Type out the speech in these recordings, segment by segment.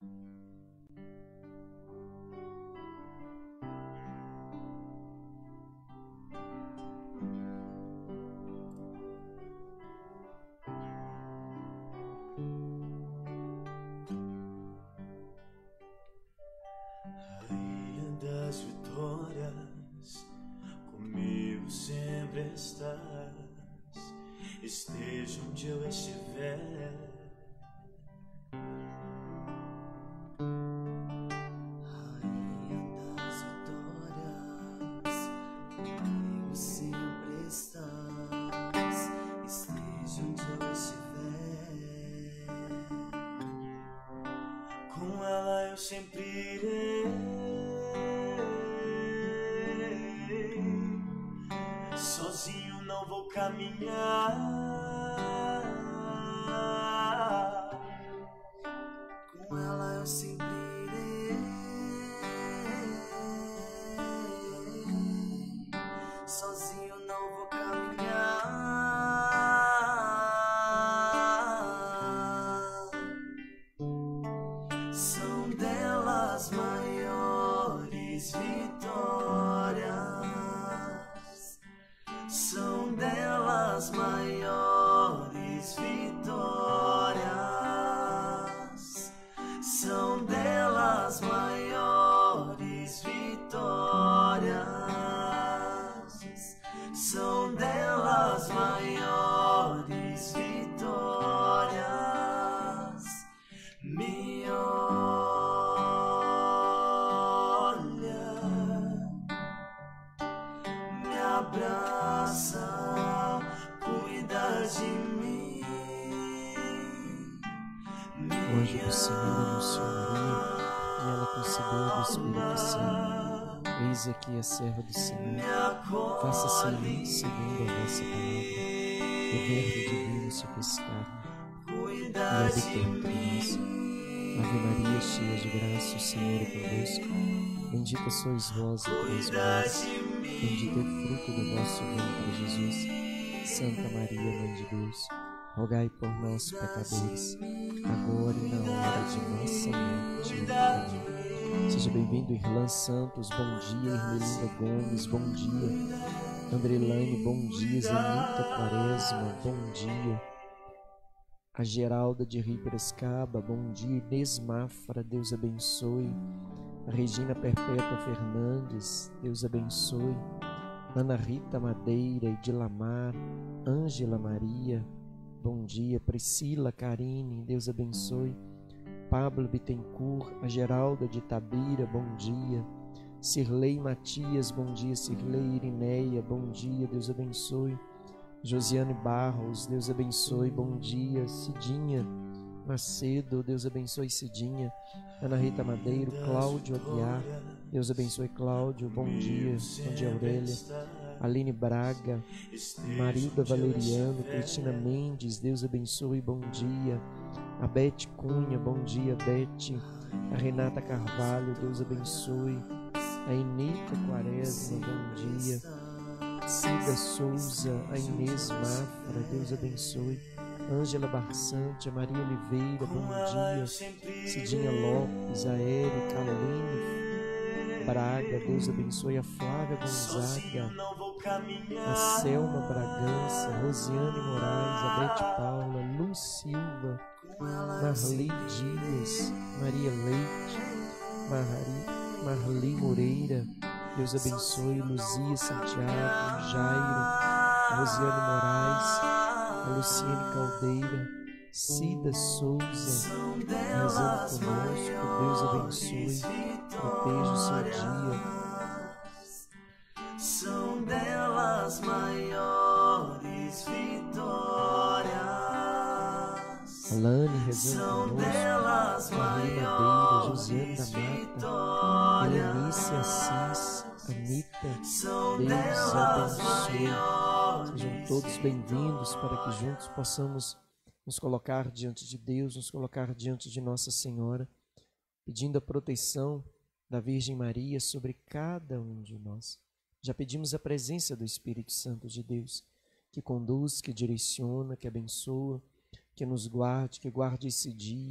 Rainha das vitórias, comigo sempre estás, esteja onde eu estiver. Rainha das vitórias, comigo sempre estás, esteja onde eu estiver. Com ela eu sempre irei, sozinho não vou caminhar. Com ela eu sempre irei, sozinho não vou caminhar. São delas maiores vitórias, são delas maiores vitórias, são delas maiores vitórias, são delas maiores vitórias. Me olha, me abraça, cuida de mim. O anjo do Senhor anunciou Maria e ela concebeu do Espírito Santo. Eis aqui a serva do Senhor, faça-se em mim segundo a vossa palavra. O Verbo divino se fez carne e habitou entre nós. Ave Maria, cheia de graça, o Senhor é convosco. Bendita sois vós entre as mulheres, bendito é o fruto do vosso ventre, Jesus. Santa Maria, Mãe de Deus, rogai por nós, pecadores, agora e na hora de nossa morte. Amém. Seja bem-vindo, Irlã Santos, bom dia. Irmelinda Gomes, bom dia. Andrelane, bom dia. Zenita Quaresma, bom dia. A Geralda de Ribeirascaba, bom dia. Inês Mafra, Deus abençoe. A Regina Perpétua Fernandes, Deus abençoe. Ana Rita Madeira, Edilamar, Ângela Maria, bom dia. Priscila Karine, Deus abençoe. Pablo Bittencourt, a Geralda de Itabira, bom dia. Cirlei Matias, bom dia. Cirlei Irineia, bom dia, Deus abençoe. Josiane Barros, Deus abençoe, bom dia. Cidinha Macedo, Deus abençoe, Cidinha. Ana Rita Madeiro, Cláudio Aguiar, Deus abençoe, Cláudio, bom dia. Bom dia, Aurélia. Aline Braga, Marilda Valeriano, Cristina Mendes, Deus abençoe, bom dia. A Bete Cunha, bom dia, Bete. A Renata Carvalho, Deus abençoe. A Ineta Quaresma, bom dia. Cida Souza, a Inês Mafra, Deus abençoe. Ângela Barçante, a Maria Oliveira, bom dia. Cidinha Lopes, a Érica, a Aline Braga, Deus abençoe. A Flávia Gonzaga, a Selma Bragança, Rosiane Moraes, a Bete Paula, Lu Silva, Marley Dias, Maria Leite, Marli Moreira, Deus abençoe. Luzia Santiago, Jairo, Rosiane Moraes, a Luciene Caldeira, Cida Souza, rezando conosco. Deus abençoe, proteja o seu dia. São delas maiores vitórias. Alane rezando conosco. Maria Madeira, Josiane da Mata, Helenice Assis, Anitta, Deus abençoe. Sejam todos bem-vindos para que juntos possamos nos colocar diante de Deus, nos colocar diante de Nossa Senhora, pedindo a proteção da Virgem Maria sobre cada um de nós. Já pedimos a presença do Espírito Santo de Deus, que conduz, que direciona, que abençoa, que nos guarde, que guarde esse dia,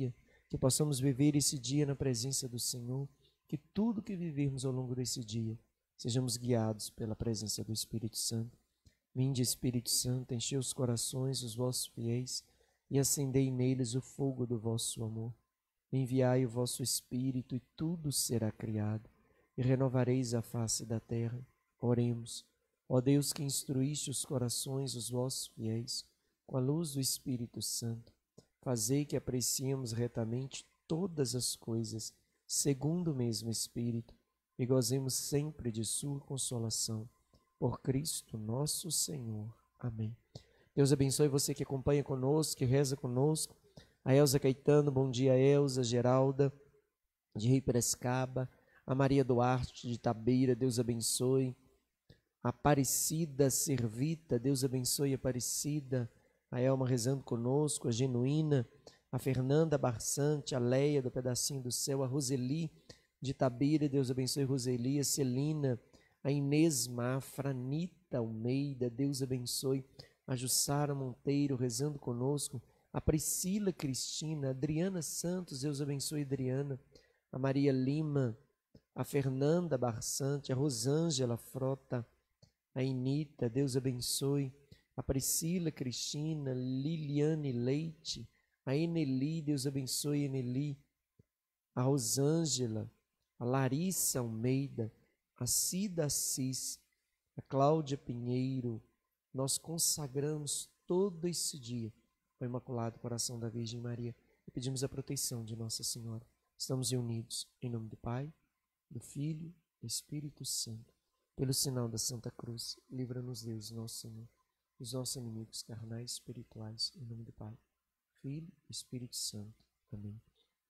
que possamos viver esse dia na presença do Senhor, que tudo que vivermos ao longo desse dia, sejamos guiados pela presença do Espírito Santo. Vinde, Espírito Santo, enchei os corações dos vossos fiéis e acendei neles o fogo do vosso amor. Enviai o vosso Espírito e tudo será criado, e renovareis a face da terra. Oremos. Ó Deus, que instruíste os corações dos vossos fiéis com a luz do Espírito Santo, fazei que apreciemos retamente todas as coisas, segundo o mesmo Espírito, e gozemos sempre de sua consolação. Por Cristo nosso Senhor. Amém. Deus abençoe você que acompanha conosco, que reza conosco. A Elza Caetano, bom dia, Elza. Geralda, de Rio Piracicaba. A Maria Duarte, de Itabeira, Deus abençoe. A Aparecida Servita, Deus abençoe, Aparecida. A Elma rezando conosco, a Genuína, a Fernanda Barçante, a Leia do Pedacinho do Céu, a Roseli de Itabeira, Deus abençoe, Roseli, a Celina, a Inês Mafra, a Franita Almeida, Deus abençoe, a Jussara Monteiro rezando conosco, a Priscila Cristina, a Adriana Santos, Deus abençoe, Adriana, a Maria Lima, a Fernanda Barçante, a Rosângela Frota, a Inita, Deus abençoe, a Priscila Cristina, Liliane Leite, a Eneli, Deus abençoe, Eneli, a Rosângela, a Larissa Almeida, a Cida Assis, a Cláudia Pinheiro. Nós consagramos todo esse dia ao Imaculado Coração da Virgem Maria e pedimos a proteção de Nossa Senhora. Estamos reunidos em nome do Pai, do Filho e do Espírito Santo. Pelo sinal da Santa Cruz, livra-nos Deus, nosso Senhor, dos nossos inimigos carnais e espirituais, em nome do Pai, Filho e Espírito Santo. Amém.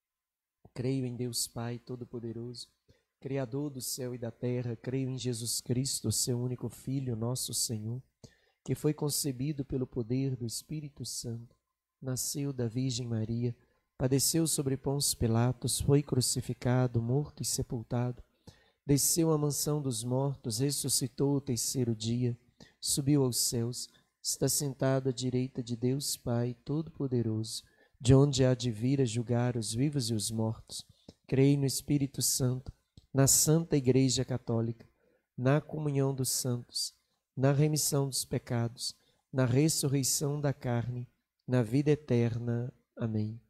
Creio em Deus Pai Todo-Poderoso, Criador do céu e da terra. Creio em Jesus Cristo, seu único Filho, nosso Senhor, que foi concebido pelo poder do Espírito Santo, nasceu da Virgem Maria, padeceu sobre Pôncio Pilatos, foi crucificado, morto e sepultado, desceu à mansão dos mortos, ressuscitou o terceiro dia, subiu aos céus, está sentado à direita de Deus Pai Todo-Poderoso, de onde há de vir a julgar os vivos e os mortos. Creio no Espírito Santo, na Santa Igreja Católica, na comunhão dos santos, na remissão dos pecados, na ressurreição da carne, na vida eterna. Amém.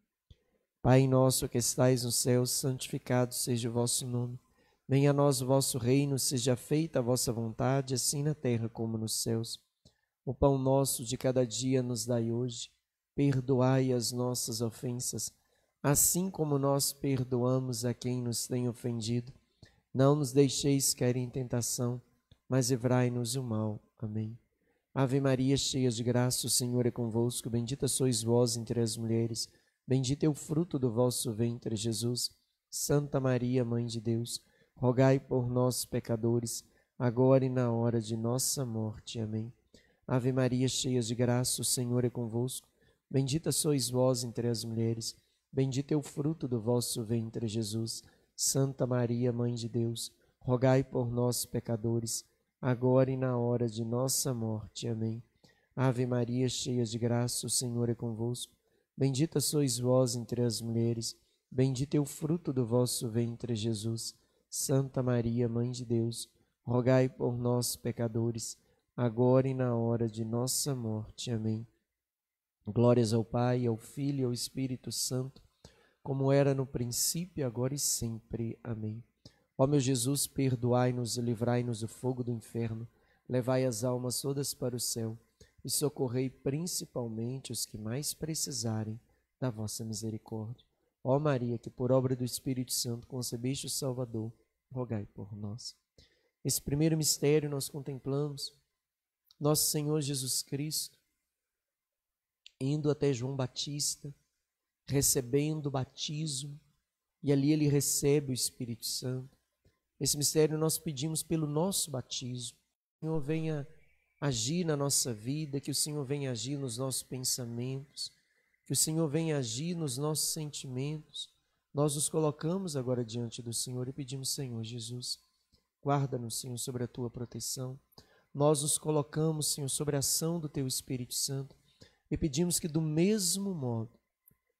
Pai nosso que estais no céu, santificado seja o vosso nome. Venha a nós o vosso reino, seja feita a vossa vontade, assim na terra como nos céus. O pão nosso de cada dia nos dai hoje. Perdoai as nossas ofensas, assim como nós perdoamos a quem nos tem ofendido. Não nos deixeis cair em tentação, mas livrai-nos do mal. Amém. Ave Maria, cheia de graça, o Senhor é convosco. Bendita sois vós entre as mulheres. Bendito é o fruto do vosso ventre, Jesus. Santa Maria, Mãe de Deus, rogai por nós, pecadores, agora e na hora de nossa morte. Amém. Ave Maria, cheia de graça, o Senhor é convosco. Bendita sois vós entre as mulheres. Bendito é o fruto do vosso ventre, Jesus. Santa Maria, Mãe de Deus, rogai por nós, pecadores, agora e na hora de nossa morte. Amém. Ave Maria, cheia de graça, o Senhor é convosco. Bendita sois vós entre as mulheres. Bendito é o fruto do vosso ventre, Jesus. Santa Maria, Mãe de Deus, rogai por nós, pecadores, agora e na hora de nossa morte. Amém. Glórias ao Pai, ao Filho e ao Espírito Santo, como era no princípio, agora e sempre. Amém. Ó meu Jesus, perdoai-nos e livrai-nos do fogo do inferno, levai as almas todas para o céu e socorrei principalmente os que mais precisarem da vossa misericórdia. Ó Maria, que por obra do Espírito Santo concebeste o Salvador, rogai por nós. Esse primeiro mistério nós contemplamos nosso Senhor Jesus Cristo indo até João Batista, recebendo o batismo, e ali ele recebe o Espírito Santo. Esse mistério nós pedimos pelo nosso batismo. Que o Senhor venha agir na nossa vida, que o Senhor venha agir nos nossos pensamentos, que o Senhor venha agir nos nossos sentimentos. Nós nos colocamos agora diante do Senhor e pedimos: Senhor Jesus, guarda-nos, Senhor, sobre a Tua proteção. Nós nos colocamos, Senhor, sobre a ação do Teu Espírito Santo e pedimos que do mesmo modo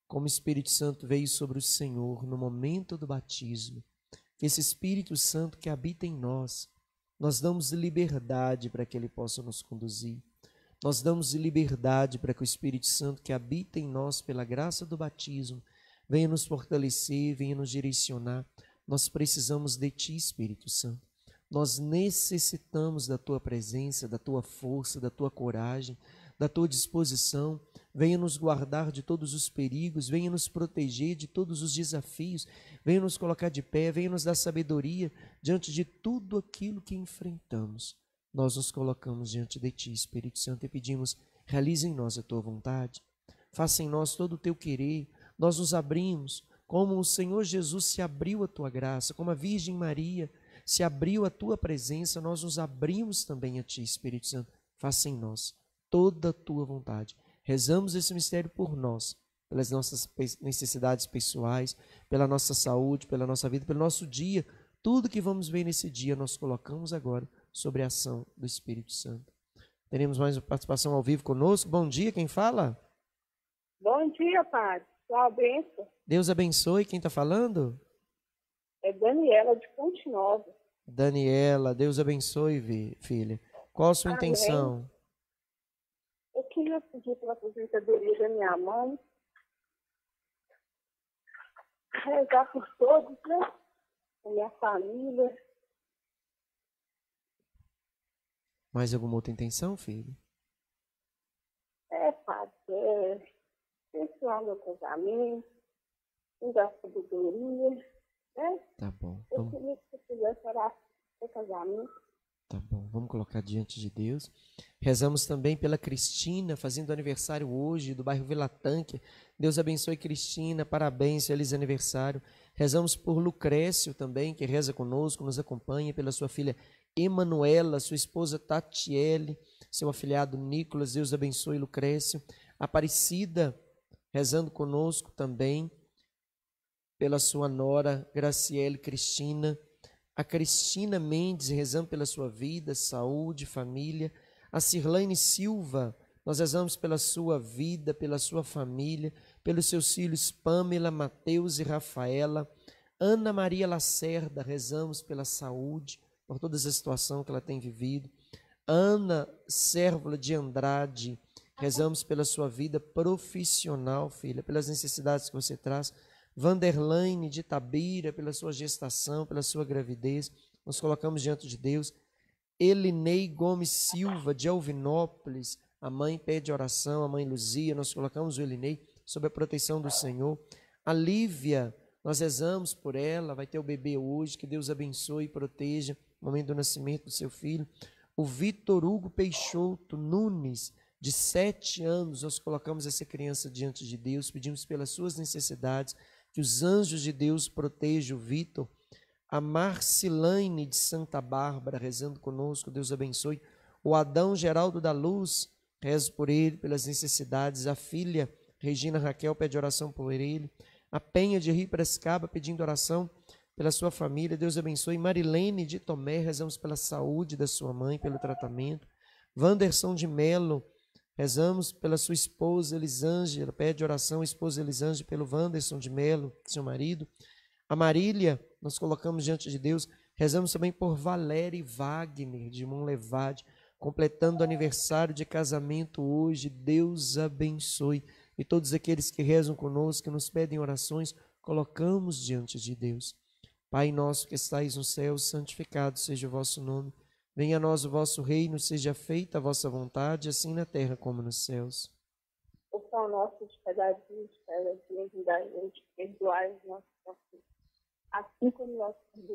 como o Espírito Santo veio sobre o Senhor no momento do batismo, que esse Espírito Santo que habita em nós damos liberdade para que ele possa nos conduzir. Nós damos liberdade para que o Espírito Santo que habita em nós pela graça do batismo venha nos fortalecer, venha nos direcionar. Nós precisamos de Ti, Espírito Santo. Nós necessitamos da Tua presença, da Tua força, da Tua coragem, da Tua disposição. Venha nos guardar de todos os perigos, venha nos proteger de todos os desafios, venha nos colocar de pé, venha nos dar sabedoria diante de tudo aquilo que enfrentamos. Nós nos colocamos diante de Ti, Espírito Santo, e pedimos, realize em nós a Tua vontade, faça em nós todo o Teu querer. Nós nos abrimos, como o Senhor Jesus se abriu à Tua graça, como a Virgem Maria se abriu à Tua presença, nós nos abrimos também a Ti, Espírito Santo, faça em nós toda a Tua vontade. Rezamos esse mistério por nós, pelas nossas necessidades pessoais, pela nossa saúde, pela nossa vida, pelo nosso dia. Tudo que vamos ver nesse dia, nós colocamos agora sobre a ação do Espírito Santo. Teremos mais uma participação ao vivo conosco. Bom dia, quem fala? Bom dia, Padre. Sua bênção. Deus abençoe. Quem está falando? É Daniela de Ponte Nova. Daniela, Deus abençoe, filha. Qual a sua intenção? Eu queria pedir pela aposentadoria da minha mãe, rezar por todos, né? A minha família. Mais alguma outra intenção, filho? Padre, pessoal, meu casamento, me dar sabedoria, né? Tá bom. Eu queria que você pudesse orar pelo casamento. Tá bom, vamos colocar diante de Deus. Rezamos também pela Cristina, fazendo aniversário hoje, do bairro Vila Tânquia. Deus abençoe Cristina, parabéns, feliz aniversário. Rezamos por Lucrécio também, que reza conosco, nos acompanha, pela sua filha Emanuela, sua esposa Tatiele, seu afilhado Nicolas, Deus abençoe Lucrécio. Aparecida, rezando conosco também, pela sua nora Graciele Cristina. A Cristina Mendes, rezando pela sua vida, saúde, família. A Cirlane Silva, nós rezamos pela sua vida, pela sua família, pelos seus filhos Pamela, Mateus e Rafaela. Ana Maria Lacerda, rezamos pela saúde, por toda essa situação que ela tem vivido. Ana Sérvola de Andrade, rezamos pela sua vida profissional, filha, pelas necessidades que você traz. Vanderlaine de Tabira, pela sua gestação, pela sua gravidez, nós colocamos diante de Deus. Elinei Gomes Silva, de Alvinópolis, a mãe pede oração, a mãe Luzia, nós colocamos o Elinei sob a proteção do Senhor. A Lívia, nós rezamos por ela, vai ter o bebê hoje, que Deus abençoe e proteja no momento do nascimento do seu filho. O Vitor Hugo Peixoto Nunes, de 7 anos, nós colocamos essa criança diante de Deus, pedimos pelas suas necessidades, que os anjos de Deus protejam o Vitor. A Marcilane de Santa Bárbara, rezando conosco, Deus abençoe. O Adão Geraldo da Luz, rezo por ele, pelas necessidades. A filha Regina Raquel pede oração por ele. A Penha de Rio Prescaba pedindo oração pela sua família, Deus abençoe. Marilene de Tomé, rezamos pela saúde da sua mãe, pelo tratamento. Wanderson de Melo, rezamos pela sua esposa Elisângela, pede oração, esposa Elisângela, pelo Wanderson de Melo, seu marido. A Marília, nós colocamos diante de Deus, rezamos também por Valéria e Wagner, de Monlevade, completando o aniversário de casamento hoje, Deus abençoe. E todos aqueles que rezam conosco, que nos pedem orações, colocamos diante de Deus. Pai nosso que estais no céu, santificado seja o vosso nome. Venha a nós o vosso reino, seja feita a vossa vontade, assim na terra como nos céus. O pão nosso de cada dia, nos dai hoje, perdoai os nossos pecados, assim como nós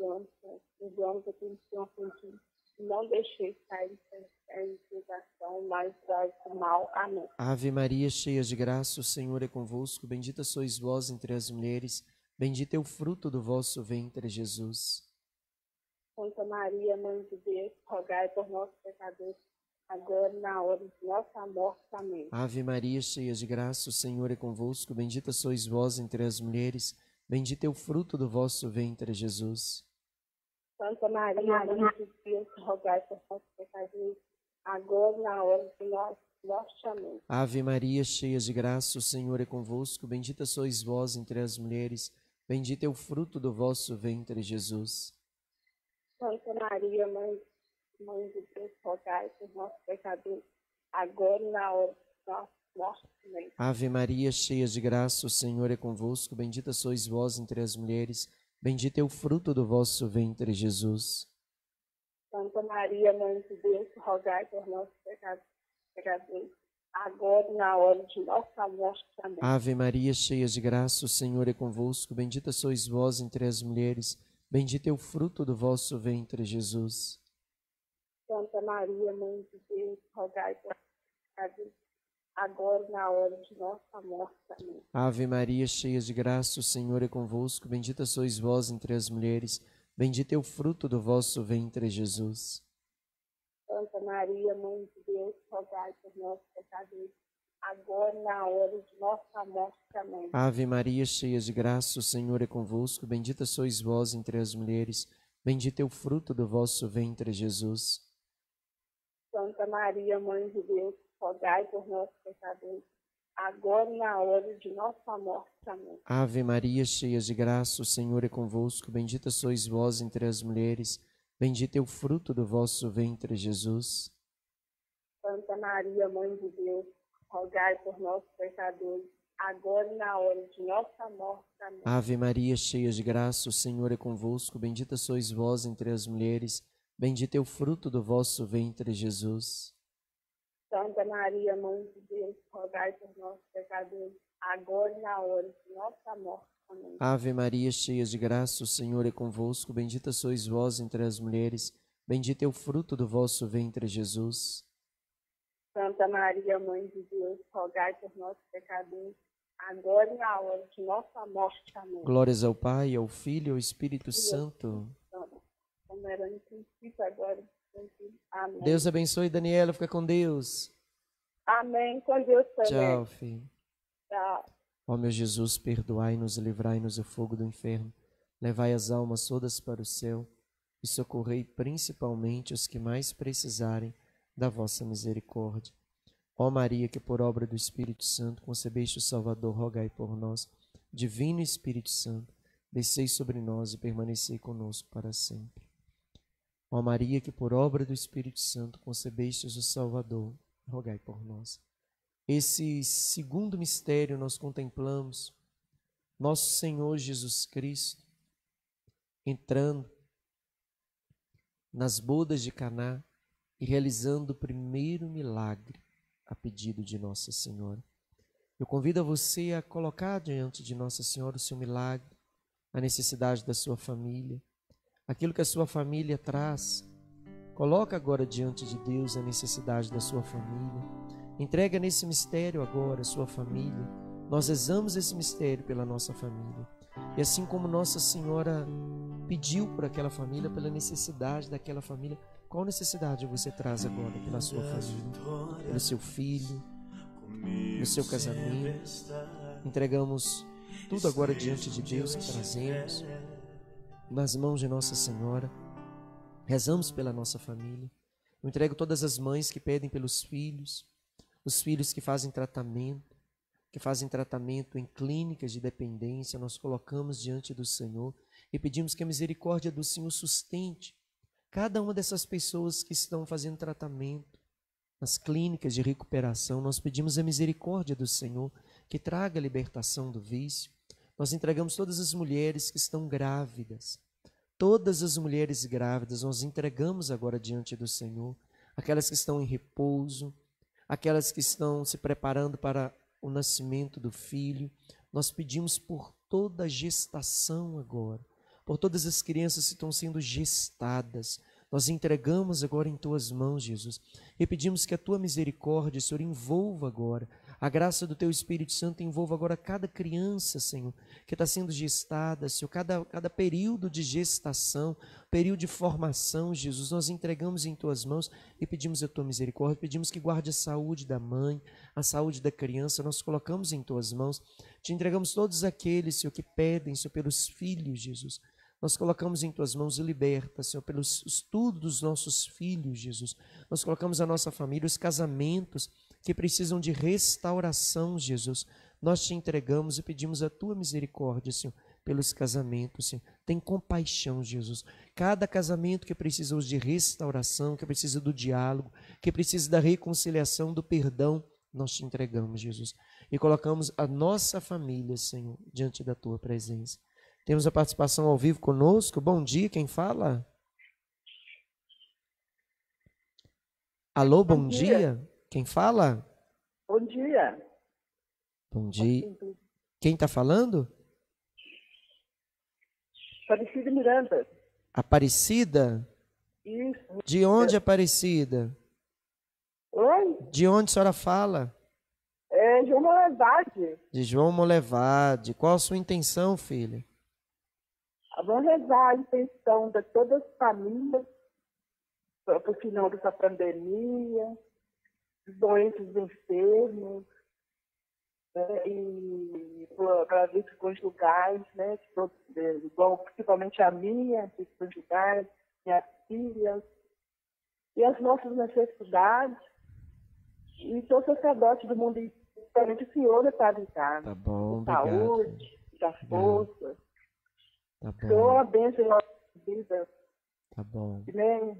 perdoamos aqueles que nos ofendido. Não deixeis cair em tentação, mas dai do mal. Amém. Ave Maria, cheia de graça, o Senhor é convosco. Bendita sois vós entre as mulheres, bendito é o fruto do vosso ventre, Jesus. Santa Maria, Mãe de Deus, rogai por nós pecadores, agora e na hora de nossa morte. Amém. Ave Maria, cheia de graça, o Senhor é convosco. Bendita sois vós entre as mulheres, bendito é o fruto do vosso ventre, Jesus. Santa Maria, Mãe de Deus, rogai por nós pecadores, agora e na hora de nossa morte. Amém. Ave Maria, cheia de graça, o Senhor é convosco. Bendita sois vós entre as mulheres. Bendito é o fruto do vosso ventre, Jesus. Santa Maria, Mãe de Deus, rogai por nós pecadores, agora e na hora de nossa morte. Amém. Ave Maria, cheia de graça, o Senhor é convosco. Bendita sois vós entre as mulheres. Bendito é o fruto do vosso ventre, Jesus. Santa Maria, Mãe de Deus, rogai por nós pecadores, agora e na hora de nossa morte. Amém. Ave Maria, cheia de graça, o Senhor é convosco. Bendita sois vós entre as mulheres. Bendito é o fruto do vosso ventre, Jesus. Santa Maria, Mãe de Deus, rogai por nós pecadores, agora e na hora de nossa morte. Amém. Ave Maria, cheia de graça, o Senhor é convosco. Bendita sois vós entre as mulheres. Bendito é o fruto do vosso ventre, Jesus. Santa Maria, Mãe de Deus, rogai por nós pecadores, agora e na hora de nossa morte. Amém. Ave Maria, cheia de graça, o Senhor é convosco. Bendita sois vós entre as mulheres. Bendito é o fruto do vosso ventre, Jesus. Santa Maria, Mãe de Deus, rogai por nós pecadores, agora e na hora de nossa morte. Amém. Ave Maria, cheia de graça, o Senhor é convosco. Bendita sois vós entre as mulheres. Bendito é o fruto do vosso ventre, Jesus. Santa Maria, Mãe de Deus, rogai por nós pecadores, agora e na hora de nossa morte. Amém. Ave Maria, cheia de graça, o Senhor é convosco. Bendita sois vós entre as mulheres. Bendito é o fruto do vosso ventre, Jesus. Santa Maria, Mãe de Deus, rogai por nós pecadores, agora e na hora de nossa morte. Amém. Ave Maria, cheia de graça, o Senhor é convosco. Bendita sois vós entre as mulheres. Bendito é o fruto do vosso ventre, Jesus. Santa Maria, Mãe de Deus, rogai por nós pecadores, agora e na hora de nossa morte. Amém. Glórias ao Pai, ao Filho e ao Espírito Santo. Como era no princípio, agora e sempre. Amém. Deus abençoe, Daniela. Fica com Deus. Amém. Com Deus também. Tchau, filho. Tchau. Ó meu Jesus, perdoai-nos e livrai-nos do fogo do inferno. Levai as almas todas para o céu e socorrei principalmente os que mais precisarem da vossa misericórdia. Ó Maria, que por obra do Espírito Santo concebeste o Salvador, rogai por nós. Divino Espírito Santo, descei sobre nós e permanecei conosco para sempre. Ó Maria, que por obra do Espírito Santo concebestes o Salvador, rogai por nós. Esse segundo mistério nós contemplamos nosso Senhor Jesus Cristo entrando nas bodas de Caná e realizando o primeiro milagre a pedido de Nossa Senhora. Eu convido a você a colocar diante de Nossa Senhora o seu milagre, a necessidade da sua família, aquilo que a sua família traz. Coloca agora diante de Deus a necessidade da sua família. Entrega nesse mistério agora a sua família. Nós rezamos esse mistério pela nossa família. E assim como Nossa Senhora pediu por aquela família, pela necessidade daquela família, qual necessidade você traz agora pela sua família, pelo seu filho, no seu casamento? Entregamos tudo agora diante de Deus que trazemos nas mãos de Nossa Senhora. Rezamos pela nossa família. Eu entrego todas as mães que pedem pelos filhos, os filhos que fazem tratamento em clínicas de dependência. Nós colocamos diante do Senhor e pedimos que a misericórdia do Senhor sustente cada uma dessas pessoas que estão fazendo tratamento nas clínicas de recuperação. Nós pedimos a misericórdia do Senhor que traga a libertação do vício. Nós entregamos todas as mulheres que estão grávidas, todas as mulheres grávidas, nós entregamos agora diante do Senhor, aquelas que estão em repouso, aquelas que estão se preparando para o nascimento do filho. Nós pedimos por toda a gestação agora, por todas as crianças que estão sendo gestadas. Nós entregamos agora em Tuas mãos, Jesus, e pedimos que a Tua misericórdia, Senhor, envolva agora, a graça do Teu Espírito Santo envolva agora cada criança, Senhor, que está sendo gestada, Senhor, cada período de gestação, período de formação, Jesus, nós entregamos em Tuas mãos e pedimos a Tua misericórdia, pedimos que guarde a saúde da mãe, a saúde da criança, nós colocamos em Tuas mãos, te entregamos todos aqueles, Senhor, que pedem, Senhor, pelos filhos, Jesus. Nós colocamos em Tuas mãos e liberta, Senhor, pelos estudos dos nossos filhos, Jesus. Nós colocamos a nossa família, os casamentos que precisam de restauração, Jesus. Nós te entregamos e pedimos a tua misericórdia, Senhor, pelos casamentos, Senhor. Tem compaixão, Jesus. Cada casamento que precisa de restauração, que precisa do diálogo, que precisa da reconciliação, do perdão, nós te entregamos, Jesus. E colocamos a nossa família, Senhor, diante da tua presença. Temos a participação ao vivo conosco. Bom dia, quem fala? Alô, bom dia. Quem fala? Bom dia. Bom dia. Quem está falando? Aparecida Miranda. Aparecida? Isso. De onde, Aparecida? Oi? De onde a senhora fala? É João Molevade. De João Molevade. Qual a sua intenção, filha? Vamos rezar a intenção de todas as famílias para o final dessa pandemia, os doentes enfermos, né, e para vítimas conjugais, né, igual, principalmente a minha, vítimas conjugais, minhas filhas, e as nossas necessidades, e sou sacerdote do mundo, principalmente o Senhor está ligado. Tá bom, da saúde, da força. Tá bom. Senhor, a bênção em nossa vida. Tá bom. Né?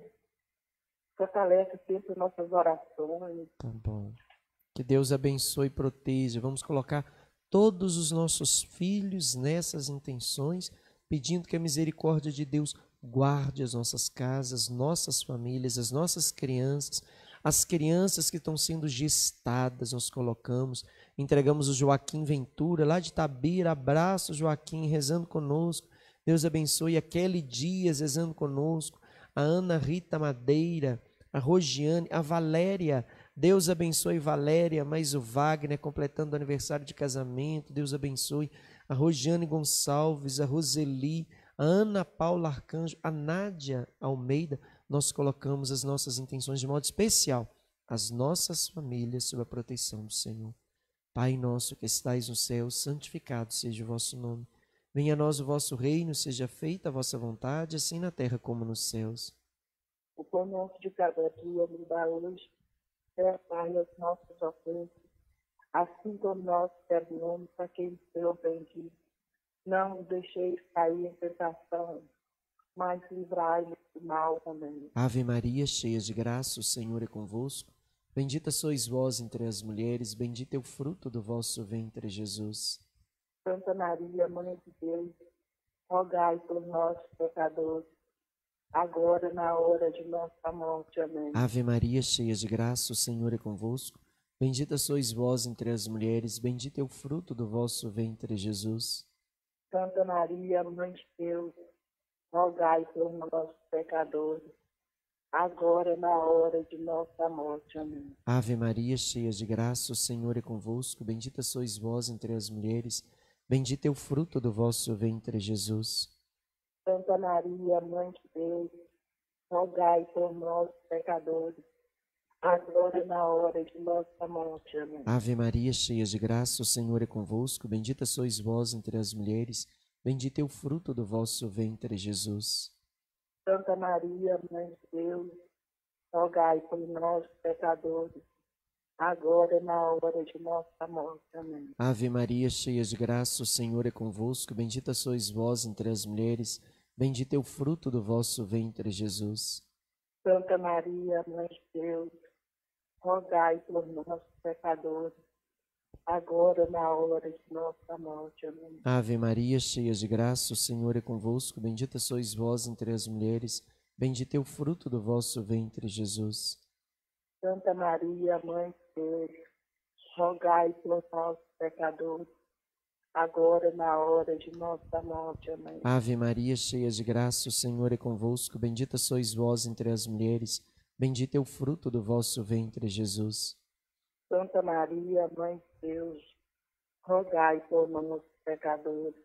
Fortalece sempre nossas orações. Tá bom. Que Deus abençoe e proteja. Vamos colocar todos os nossos filhos nessas intenções, pedindo que a misericórdia de Deus guarde as nossas casas, nossas famílias, as nossas crianças, as crianças que estão sendo gestadas, nós colocamos, entregamos o Joaquim Ventura, lá de Tabira. Abraço, Joaquim, rezando conosco. Deus abençoe a Kelly Dias, rezando conosco, a Ana Rita Madeira, a Rogiane, a Valéria. Deus abençoe Valéria, mais o Wagner completando o aniversário de casamento. Deus abençoe a Rogiane Gonçalves, a Roseli, a Ana Paula Arcanjo, a Nádia Almeida. Nós colocamos as nossas intenções de modo especial, as nossas famílias sob a proteção do Senhor. Pai nosso que estais no céu, santificado seja o vosso nome. Venha a nós o vosso reino, seja feita a vossa vontade, assim na terra como nos céus. O pão nosso de cada dia nos dá hoje, perdoai as nossas ofensas, assim como nós perdoamos a quem nos tem ofendido. Não nos deixeis cair em tentação, mas livrai-nos do mal também. Ave Maria, cheia de graça, o Senhor é convosco. Bendita sois vós entre as mulheres, bendito é o fruto do vosso ventre, Jesus. Santa Maria, Mãe de Deus, rogai por nós, pecadores, agora na hora de nossa morte. Amém. Ave Maria, cheia de graça, o Senhor é convosco. Bendita sois vós entre as mulheres, bendito é o fruto do vosso ventre, Jesus. Santa Maria, Mãe de Deus, rogai por nós, pecadores, agora na hora de nossa morte. Amém. Ave Maria, cheia de graça, o Senhor é convosco. Bendita sois vós entre as mulheres, bendito é o fruto do vosso ventre, Jesus. Santa Maria, Mãe de Deus, rogai por nós, pecadores, agora na hora de nossa morte. Amém. Ave Maria, cheia de graça, o Senhor é convosco. Bendita sois vós entre as mulheres, bendito é o fruto do vosso ventre, Jesus. Santa Maria, Mãe de Deus, rogai por nós, pecadores, agora na hora de nossa morte. Amém. Ave Maria, cheia de graça, o Senhor é convosco. Bendita sois vós entre as mulheres, bendito é o fruto do vosso ventre, Jesus. Santa Maria, Mãe de Deus, rogai por nós, pecadores, agora na hora de nossa morte. Amém. Ave Maria, cheia de graça, o Senhor é convosco. Bendita sois vós entre as mulheres, bendito é o fruto do vosso ventre, Jesus. Santa Maria, Mãe de Deus, rogai por nós, pecadores, agora na hora de nossa morte. Amém. Ave Maria, cheia de graça, o Senhor é convosco. Bendita sois vós entre as mulheres, bendito é o fruto do vosso ventre, Jesus. Santa Maria, Mãe de Deus, rogai por nós, pecadores,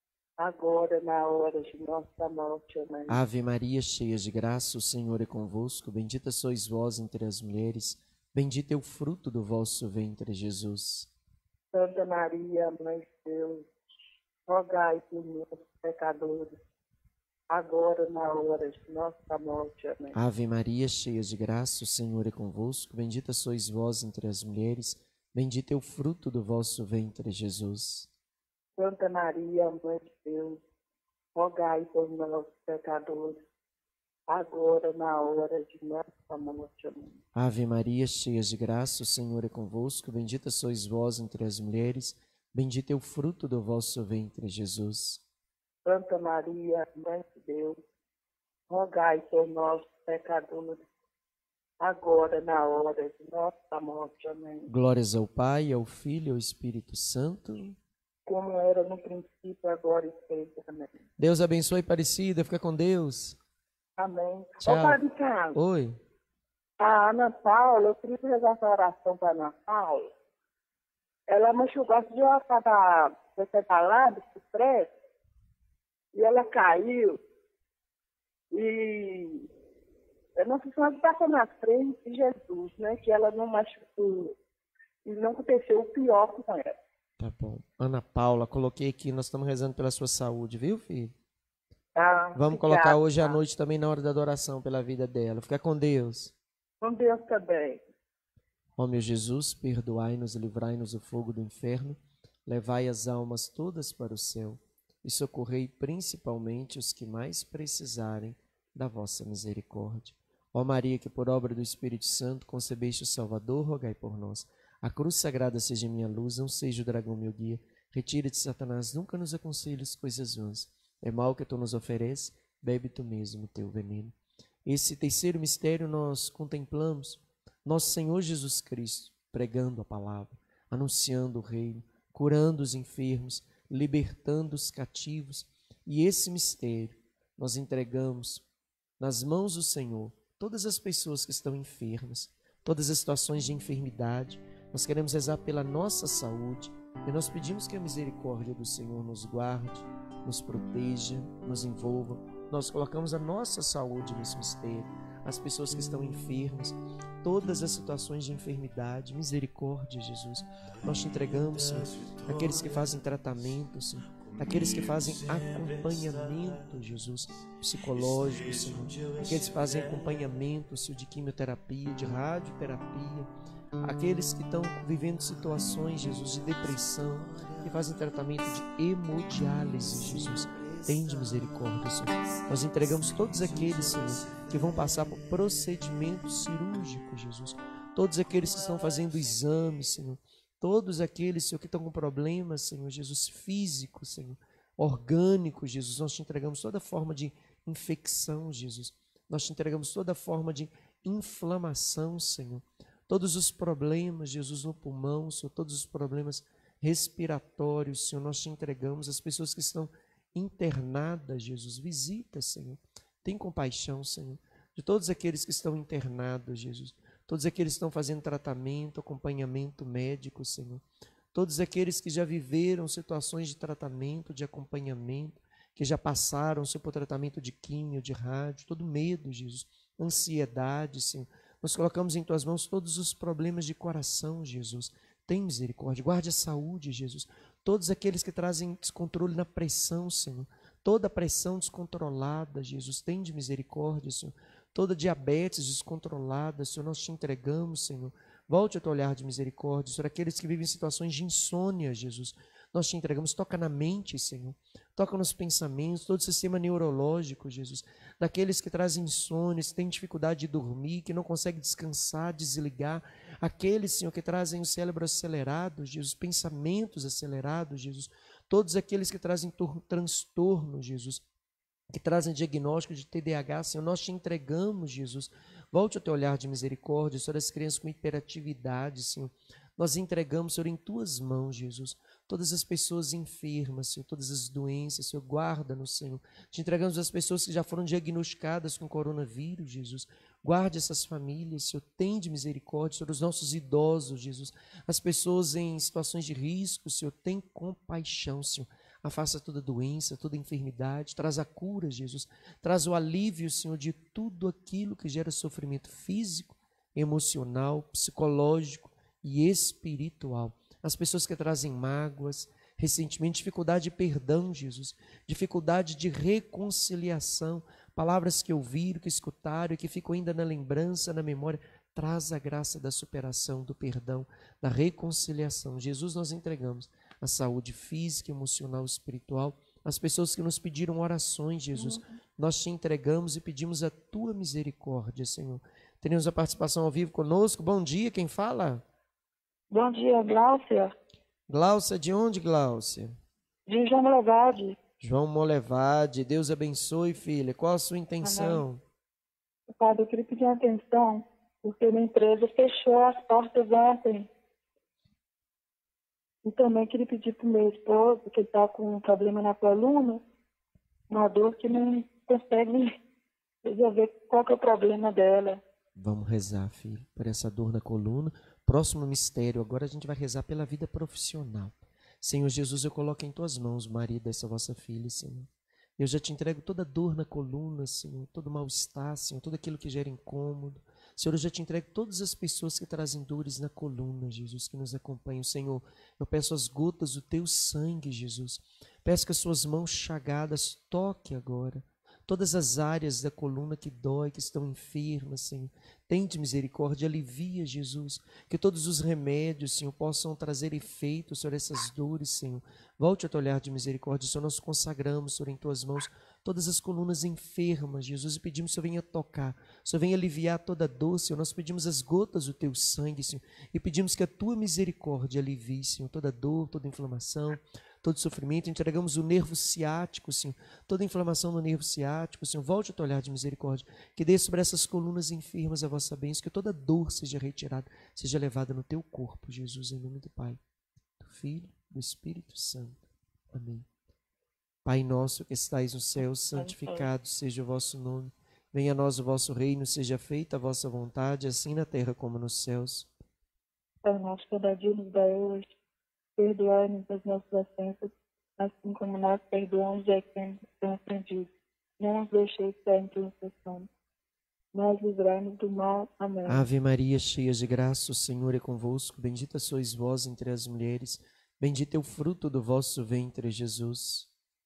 agora na hora de nossa morte. Amém. Ave Maria, cheia de graça, o Senhor é convosco. Bendita sois vós entre as mulheres, bendito é o fruto do vosso ventre, Jesus. Santa Maria, Mãe de Deus, rogai por nós, pecadores, agora na hora de nossa morte. Amém. Ave Maria, cheia de graça, o Senhor é convosco. Bendita sois vós entre as mulheres, bendito é o fruto do vosso ventre, Jesus. Santa Maria, Mãe de Deus, rogai por nós, pecadores, agora na hora de nossa morte. Amém. Ave Maria, cheia de graça, o Senhor é convosco. Bendita sois vós entre as mulheres, bendito é o fruto do vosso ventre, Jesus. Santa Maria, Mãe de Deus, rogai por nós, pecadores, agora na hora de nossa morte. Amém. Glórias ao Pai, ao Filho e ao Espírito Santo. Como era no princípio, agora e sempre. Amém. Deus abençoe, Aparecida. Fica com Deus. Amém. Tchau. Ô, Padre Carlos, Oi. a Ana Paula, eu queria fazer essa oração para a Ana Paula. Ela machucou de ela estava separada do prédio e ela caiu. E eu não sei se ela passou na frente de Jesus, né? Que ela não machucou e não aconteceu o pior com ela. Tá bom. Ana Paula, coloquei aqui, nós estamos rezando pela sua saúde, viu, filho? Vamos colocar hoje à noite também na hora da adoração pela vida dela. Fica com Deus. Com Deus também. Ó meu Jesus, perdoai-nos e livrai-nos do fogo do inferno, levai as almas todas para o céu e socorrei principalmente os que mais precisarem da vossa misericórdia. Ó Maria, que por obra do Espírito Santo concebeste o Salvador, rogai por nós. A cruz sagrada seja minha luz, não seja o dragão meu guia. Retira-te, Satanás, nunca nos aconselhes coisas vãs. É mal que tu nos ofereces, bebe tu mesmo o teu veneno. Esse terceiro mistério nós contemplamos nosso Senhor Jesus Cristo pregando a palavra, anunciando o reino, curando os enfermos, libertando os cativos. E esse mistério nós entregamos nas mãos do Senhor todas as pessoas que estão enfermas, todas as situações de enfermidade. Nós queremos rezar pela nossa saúde e nós pedimos que a misericórdia do Senhor nos guarde, nos proteja, nos envolva. Nós colocamos a nossa saúde nesse mistério, as pessoas que estão enfermas, todas as situações de enfermidade. Misericórdia, Jesus. Nós te entregamos, Senhor, aqueles que fazem tratamento, Senhor, aqueles que fazem acompanhamento, Jesus, psicológico, Senhor, aqueles que fazem acompanhamento, Senhor, de quimioterapia, de radioterapia, aqueles que estão vivendo situações, Jesus, de depressão, que fazem tratamento de hemodiálise, Jesus. Tende misericórdia, Senhor. Nós entregamos todos aqueles, Senhor, que vão passar por procedimentos cirúrgicos, Jesus. Todos aqueles que estão fazendo exames, Senhor. Todos aqueles, Senhor, que estão com problemas, Senhor, Jesus, físicos, Senhor, orgânicos, Jesus. Nós te entregamos toda forma de infecção, Jesus. Nós te entregamos toda forma de inflamação, Senhor. Todos os problemas, Jesus, no pulmão, Senhor, todos os problemas respiratórios, Senhor, nós te entregamos. As pessoas que estão internadas, Jesus, visita, Senhor. Tem compaixão, Senhor, de todos aqueles que estão internados, Jesus. Todos aqueles que estão fazendo tratamento, acompanhamento médico, Senhor. Todos aqueles que já viveram situações de tratamento, de acompanhamento, que já passaram, Senhor, por tratamento de químio, de rádio, todo medo, Jesus, ansiedade, Senhor. Nós colocamos em Tuas mãos todos os problemas de coração, Jesus. Tem misericórdia, guarde a saúde, Jesus. Todos aqueles que trazem descontrole na pressão, Senhor. Toda pressão descontrolada, Jesus, tem de misericórdia, Senhor. Toda diabetes descontrolada, Senhor, nós te entregamos, Senhor. Volte a teu olhar de misericórdia, Senhor. Aqueles que vivem em situações de insônia, Jesus, nós te entregamos. Toca na mente, Senhor. Toca nos pensamentos, todo o sistema neurológico, Jesus. Daqueles que trazem insônia, que têm dificuldade de dormir, que não conseguem descansar, desligar. Aqueles, Senhor, que trazem o cérebro acelerado, Jesus, pensamentos acelerados, Jesus. Todos aqueles que trazem transtorno, Jesus, que trazem diagnóstico de TDAH, Senhor, nós te entregamos, Jesus. Volte o teu olhar de misericórdia, Senhor, as crianças com hiperatividade, Senhor. Nós entregamos, Senhor, em Tuas mãos, Jesus, todas as pessoas enfermas, Senhor, todas as doenças, Senhor, guarda-nos, Senhor. Te entregamos as pessoas que já foram diagnosticadas com coronavírus, Jesus. Guarde essas famílias, Senhor, tende misericórdia, Senhor, os nossos idosos, Jesus. As pessoas em situações de risco, Senhor, tem compaixão, Senhor. Afasta toda doença, toda enfermidade, traz a cura, Jesus. Traz o alívio, Senhor, de tudo aquilo que gera sofrimento físico, emocional, psicológico e espiritual. As pessoas que trazem mágoas, ressentimento, dificuldade de perdão, Jesus, dificuldade de reconciliação, palavras que ouviram, que escutaram e que ficam ainda na lembrança, na memória. Traz a graça da superação, do perdão, da reconciliação. Jesus, nós entregamos a saúde física, emocional, espiritual, as pessoas que nos pediram orações, Jesus, nós te entregamos e pedimos a tua misericórdia, Senhor. Teremos a participação ao vivo conosco. Bom dia, quem fala? Bom dia, Gláucia. Gláucia, de onde, Gláucia? De João Molevade. João Molevade, Deus abençoe, filha. Qual a sua intenção? Padre, eu queria pedir atenção, porque minha empresa fechou as portas ontem. E também queria pedir para o meu esposo, que está com um problema na coluna, uma dor que não consegue resolver qual que é o problema dela. Vamos rezar, filho, por essa dor na coluna. Próximo mistério, agora a gente vai rezar pela vida profissional. Senhor Jesus, eu coloco em tuas mãos o marido dessa vossa filha, Senhor. Eu já te entrego toda dor na coluna, Senhor, todo mal-estar, Senhor, tudo aquilo que gera incômodo. Senhor, eu já te entrego todas as pessoas que trazem dores na coluna, Jesus, que nos acompanham. Senhor, eu peço as gotas do teu sangue, Jesus. Peço que as suas mãos chagadas toquem agora todas as áreas da coluna que dói, que estão enfermas, Senhor. Tende misericórdia, alivia, Jesus. Que todos os remédios, Senhor, possam trazer efeito sobre essas dores, Senhor. Volte a teu olhar de misericórdia, Senhor. Nós consagramos, Senhor, em tuas mãos todas as colunas enfermas, Jesus, e pedimos que o Senhor venha tocar, o Senhor venha aliviar toda dor, Senhor. Nós pedimos as gotas do teu sangue, Senhor, e pedimos que a tua misericórdia alivie, Senhor, toda dor, toda inflamação, todo sofrimento. Entregamos o nervo ciático, Senhor, toda inflamação no nervo ciático, Senhor. Volte a teu olhar de misericórdia, que dê sobre essas colunas enfermas a vossa bênção, que toda dor seja retirada, seja levada no teu corpo, Jesus, em nome do Pai, do Filho, do Espírito Santo. Amém. Pai nosso que estais no céu, santificado seja o vosso nome. Venha a nós o vosso reino, seja feita a vossa vontade, assim na terra como nos céus. Pai nosso, cada dia nos dá hoje. Perdoai-nos as nossas ofensas, assim como nós perdoamos a quem nos tem ofendido. Não nos deixeis cair em tentação, mas livrai-nos do mal. Amém. Ave Maria, cheia de graça, o Senhor é convosco. Bendita sois vós entre as mulheres. Bendito é o fruto do vosso ventre, Jesus.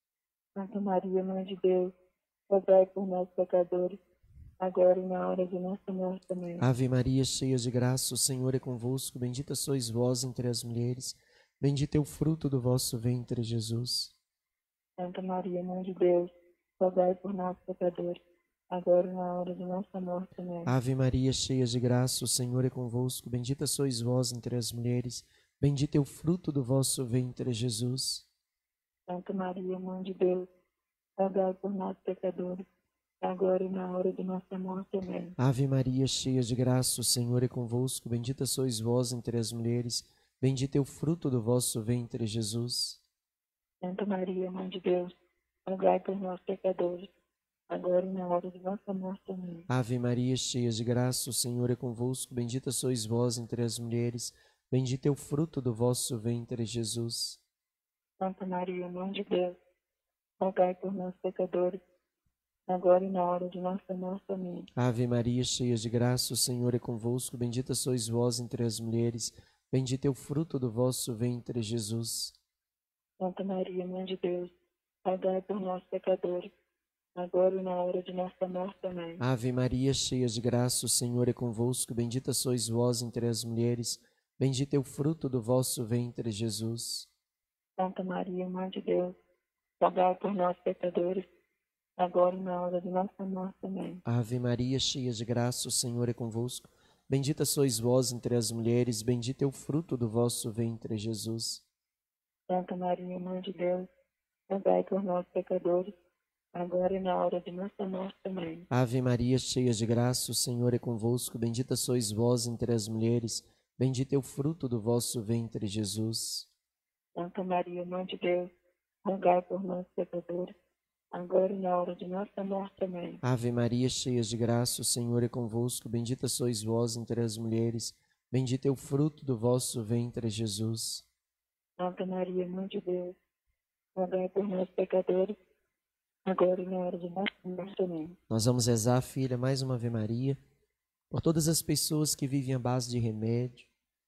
Santa Maria, Mãe de Deus, rogai por nós pecadores, agora e na hora de nossa morte. Amém. Ave Maria, cheia de graça, o Senhor é convosco. Bendita sois vós entre as mulheres. Bendito é o fruto do vosso ventre, Jesus. Santa Maria, Mãe de Deus, rogai por nós pecadores, agora e na hora de nossa morte. Amém. Ave Maria, cheia de graça, o Senhor é convosco. Bendita sois vós entre as mulheres. Bendito é o fruto do vosso ventre, Jesus. Santa Maria, Mãe de Deus, rogai por nós pecadores, agora e na hora de nossa morte. Amém. Ave Maria, cheia de graça, o Senhor é convosco. Bendita sois vós entre as mulheres. Bendito é o fruto do vosso ventre, Jesus. Santa Maria, Mãe de Deus, rogai por nós pecadores, agora e na hora de nossa morte. Amém. Ave Maria, cheia de graça, o Senhor é convosco. Bendita sois vós entre as mulheres. Bendito é o fruto do vosso ventre, Jesus. Santa Maria, Mãe de Deus, rogai por nós pecadores, agora e na hora de nossa morte. Amém. Ave Maria, cheia de graça, o Senhor é convosco. Bendita sois vós entre as mulheres. Bendito é o fruto do vosso ventre, Jesus. Santa Maria, Mãe de Deus, rogai por nós pecadores, agora e na hora de nossa morte. Amém. Ave Maria, cheia de graça, o Senhor é convosco. Bendita sois vós entre as mulheres. Bendito é o fruto do vosso ventre, Jesus. Santa Maria, Mãe de Deus, rogai por nós pecadores, agora e na hora de nossa morte. Amém. Ave Maria, cheia de graça, o Senhor é convosco. Bendita sois vós entre as mulheres. Bendito é o fruto do vosso ventre, Jesus. Santa Maria, Mãe de Deus, rogai por nós pecadores, agora e na hora de nossa morte. Amém. Ave Maria, cheia de graça, o Senhor é convosco. Bendita sois vós entre as mulheres. Bendito é o fruto do vosso ventre, Jesus. Santa Maria, Mãe de Deus, rogai por nós pecadores, agora e na hora de nossa morte. Amém. Ave Maria, cheia de graça, o Senhor é convosco. Bendita sois vós entre as mulheres. Bendito é o fruto do vosso ventre, Jesus. Santa Maria, Mãe de Deus, rogai por nós pecadores, agora e na hora de nossa morte. Amém. Nós vamos rezar, filha, mais uma Ave Maria, por todas as pessoas que vivem à base de remédio,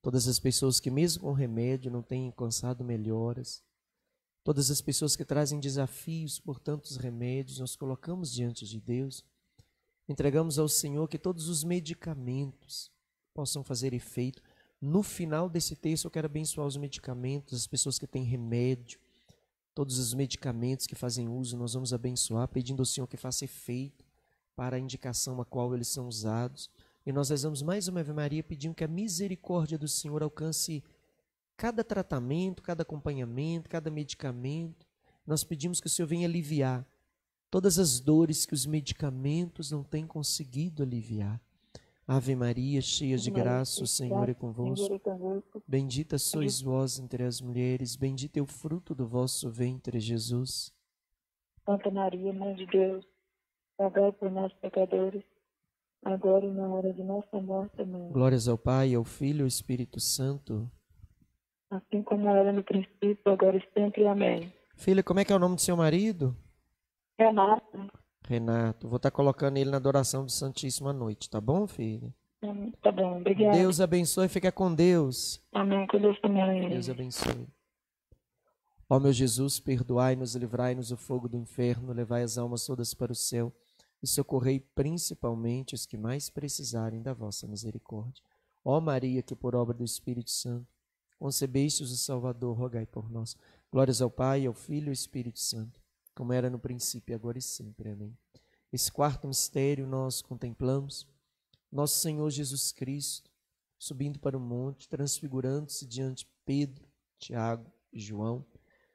Todas as pessoas que mesmo com remédio não têm alcançado melhoras. Todas as pessoas que trazem desafios por tantos remédios, nós colocamos diante de Deus. Entregamos ao Senhor que todos os medicamentos possam fazer efeito. No final desse texto eu quero abençoar os medicamentos, as pessoas que têm remédio, todos os medicamentos que fazem uso, nós vamos abençoar, pedindo ao Senhor que faça efeito para a indicação a qual eles são usados. E nós rezamos mais uma Ave Maria pedindo que a misericórdia do Senhor alcance cada tratamento, cada acompanhamento, cada medicamento. Nós pedimos que o Senhor venha aliviar todas as dores que os medicamentos não têm conseguido aliviar. Ave Maria, cheia de graça, o Senhor é convosco. Bendita sois vós entre as mulheres, bendito é o fruto do vosso ventre, Jesus. Santa Maria, Mãe de Deus, rogai por nós pecadores, agora e na hora de nossa morte. Amém. Glórias ao Pai, ao Filho e ao Espírito Santo. Assim como era no princípio, agora e sempre. Amém. Filha, como é que é o nome do seu marido? Renato. Renato. Vou estar colocando ele na adoração do Santíssimo à noite, tá bom, filha? Tá bom, obrigada. Deus abençoe e fica com Deus. Amém, com Deus também. Deus abençoe. Ó meu Jesus, perdoai-nos, livrai-nos do fogo do inferno, levai as almas todas para o céu e socorrei principalmente os que mais precisarem da vossa misericórdia. Ó Maria, que por obra do Espírito Santo concebestes o Salvador, rogai por nós. Glórias ao Pai, ao Filho e ao Espírito Santo, como era no princípio, agora e sempre. Amém. Esse quarto mistério nós contemplamos nosso Senhor Jesus Cristo subindo para o monte, transfigurando-se diante de Pedro, Tiago e João.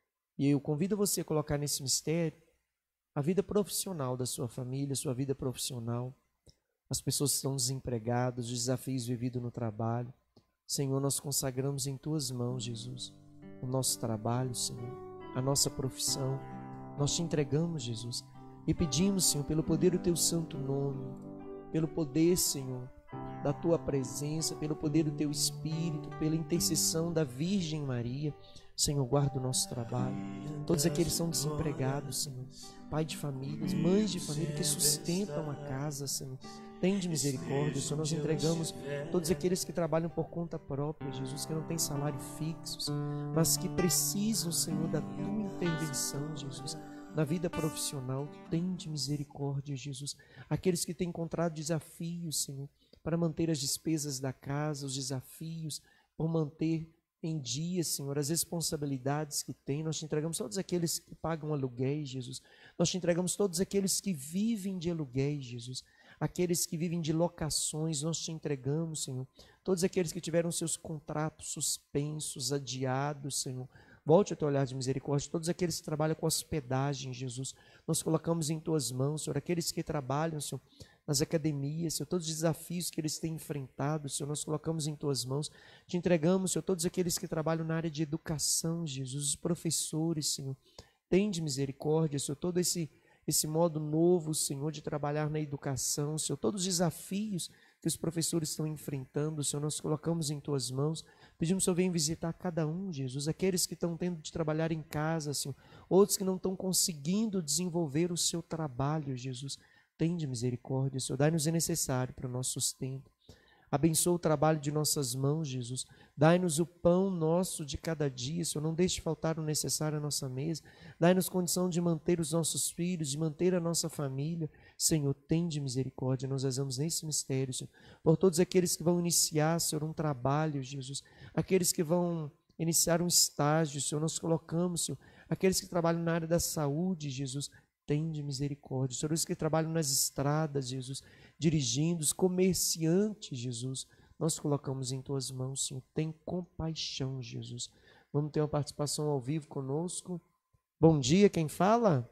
E eu convido você a colocar nesse mistério a vida profissional da sua família, sua vida profissional, as pessoas que estão desempregadas, os desafios vividos no trabalho. Senhor, nós consagramos em Tuas mãos, Jesus, o nosso trabalho, Senhor, a nossa profissão. Nós te entregamos, Jesus, e pedimos, Senhor, pelo poder do Teu santo nome, pelo poder, Senhor, da Tua presença, pelo poder do Teu Espírito, pela intercessão da Virgem Maria, Senhor, guarda o nosso trabalho. Todos aqueles que são desempregados, Senhor, pai de famílias, mães de família que sustentam a casa, Senhor, tem de misericórdia, Senhor. Nós entregamos todos aqueles que trabalham por conta própria, Jesus, que não têm salário fixo, mas que precisam, Senhor, da Tua intervenção, Jesus, na vida profissional. Tem de misericórdia, Jesus. Aqueles que têm encontrado desafios, Senhor, para manter as despesas da casa, os desafios por manter em dia, Senhor, as responsabilidades que tem. Nós te entregamos todos aqueles que pagam aluguéis, Jesus. Nós te entregamos todos aqueles que vivem de aluguéis, Jesus. Aqueles que vivem de locações, nós te entregamos, Senhor. Todos aqueles que tiveram seus contratos suspensos, adiados, Senhor. Volte o Teu olhar de misericórdia. Todos aqueles que trabalham com hospedagem, Jesus, nós colocamos em Tuas mãos, Senhor. Aqueles que trabalham, Senhor, nas academias, Senhor, todos os desafios que eles têm enfrentado, Senhor, nós colocamos em Tuas mãos. Te entregamos, Senhor, todos aqueles que trabalham na área de educação, Jesus, os professores, Senhor. Tem de misericórdia, Senhor, todo esse modo novo, Senhor, de trabalhar na educação, Senhor, todos os desafios que os professores estão enfrentando, Senhor, nós colocamos em Tuas mãos. Pedimos, Senhor, venha visitar cada um, Jesus, aqueles que estão tendo de trabalhar em casa, Senhor, outros que não estão conseguindo desenvolver o seu trabalho, Jesus. Tem de misericórdia, Senhor, dai-nos o necessário para o nosso sustento. Abençoa o trabalho de nossas mãos, Jesus. Dai-nos o pão nosso de cada dia, Senhor. Não deixe faltar o necessário à nossa mesa. Dai-nos condição de manter os nossos filhos, de manter a nossa família. Senhor, tem de misericórdia. Nós rezamos nesse mistério, Senhor, por todos aqueles que vão iniciar, Senhor, um trabalho, Jesus. Aqueles que vão iniciar um estágio, Senhor, nós colocamos, Senhor. Aqueles que trabalham na área da saúde, Jesus, tem de misericórdia. Senhor, os que trabalham nas estradas, Jesus, dirigindo, os comerciantes, Jesus, nós colocamos em Tuas mãos, Senhor. Tem compaixão, Jesus. Vamos ter uma participação ao vivo conosco. Bom dia, quem fala?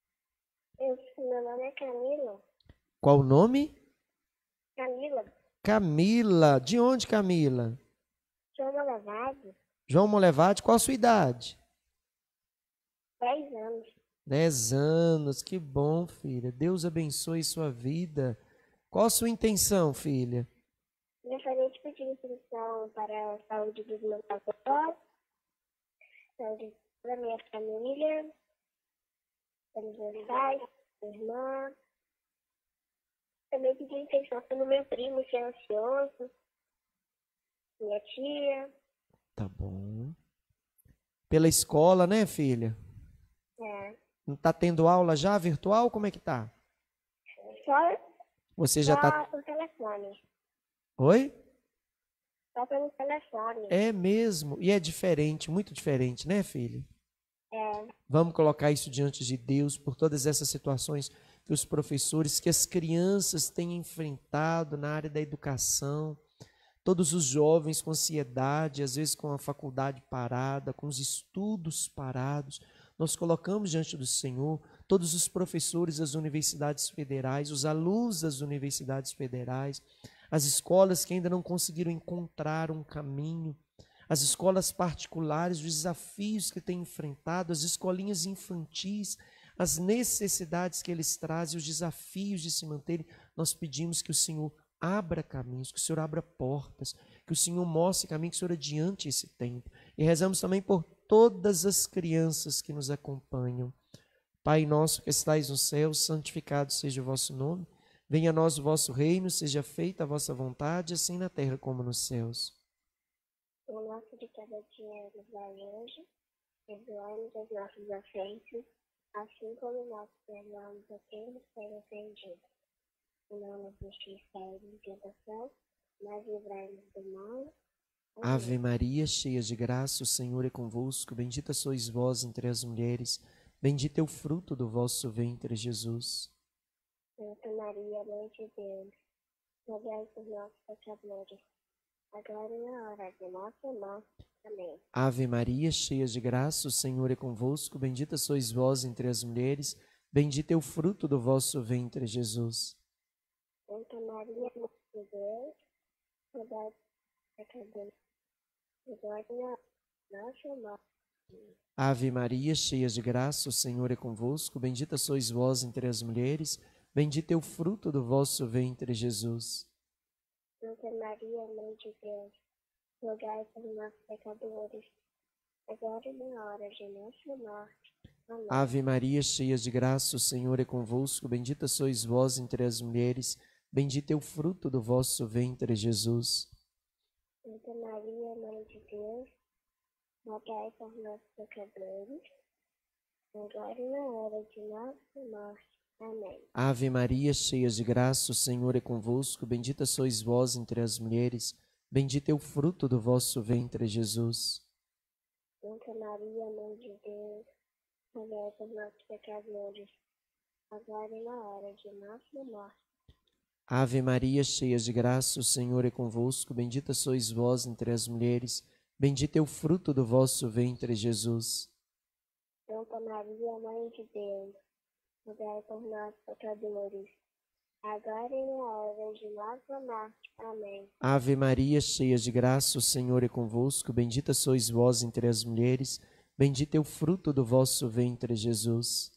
Meu nome é Camila. Qual o nome? Camila. Camila. De onde, Camila? João Molevade. João Molevade. Qual a sua idade? 10 anos. 10 anos. Que bom, filha. Deus abençoe sua vida. Qual a sua intenção, filha? Gostaria de pedir intenção para a saúde dos meus avós, saúde da minha família, dos meus pais, da minha irmã. Também pedir intenção pelo meu primo, que é ansioso. Minha tia. Tá bom. Pela escola, né, filha? É. Não tá tendo aula já virtual? Como é que tá? Só, Você já só tá... pelo telefone. Oi? Só pelo telefone. É mesmo. E é diferente, muito diferente, né, filha? É. Vamos colocar isso diante de Deus por todas essas situações que os professores, que as crianças têm enfrentado na área da educação, todos os jovens com ansiedade, às vezes com a faculdade parada, com os estudos parados. Nós colocamos diante do Senhor todos os professores das universidades federais, os alunos das universidades federais, as escolas que ainda não conseguiram encontrar um caminho, as escolas particulares, os desafios que têm enfrentado, as escolinhas infantis, as necessidades que eles trazem, os desafios de se manterem. Nós pedimos que o Senhor abra caminhos, que o Senhor abra portas, que o Senhor mostre caminho, que o Senhor adiante esse tempo. E rezamos também por todas as crianças que nos acompanham. Pai nosso que estais no céu, santificado seja o vosso nome. Venha a nós o vosso reino, seja feita a vossa vontade, assim na terra como nos céus. O nosso de cada dia nos dai hoje. Perdoai-nos as nossas ofensas, assim como nós perdoamos a quem nos tem ofendido. E não nos deixeis cair em tentação, mas livrai-nos do mal. Amém. Ave Maria, cheia de graça, o Senhor é convosco. Bendita sois vós entre as mulheres. Bendito é o fruto do vosso ventre, Jesus. Santa Maria, Mãe de Deus, rogai por nós pecadores, agora e na hora de nossa morte. Amém. Ave Maria, cheia de graça, o Senhor é convosco. Bendita sois vós entre as mulheres. Bendito é o fruto do vosso ventre, Jesus. Santa Maria, Mãe de Deus, rogai por pecadores, agora e na hora de nossa morte. Ave Maria, cheia de graça, o Senhor é convosco. Bendita sois vós entre as mulheres. Bendito é o fruto do vosso ventre, Jesus. Santa Maria, Mãe de Deus, rogai por nós pecadores, agora e na hora de nossa morte. Amém. Ave Maria, cheia de graça, o Senhor é convosco. Bendita sois vós entre as mulheres. Bendito é o fruto do vosso ventre, Jesus. Santa Maria, Mãe de Deus, rogai por nós pecadores, agora e na hora de nossa morte. Amém. Ave Maria, cheia de graça, o Senhor é convosco. Bendita sois vós entre as mulheres. Bendito é o fruto do vosso ventre, Jesus. Santa Maria, Mãe de Deus, rogai por nós pecadores, agora e na hora de nossa morte. Ave Maria, cheia de graça, o Senhor é convosco. Bendita sois vós entre as mulheres. Bendito é o fruto do vosso ventre, Jesus. Santa Maria, Mãe de Deus, rogai por nós pecadores, agora e na hora de nossa morte. Amém. Ave Maria, cheia de graça, o Senhor é convosco. Bendita sois vós entre as mulheres. Bendito é o fruto do vosso ventre, Jesus.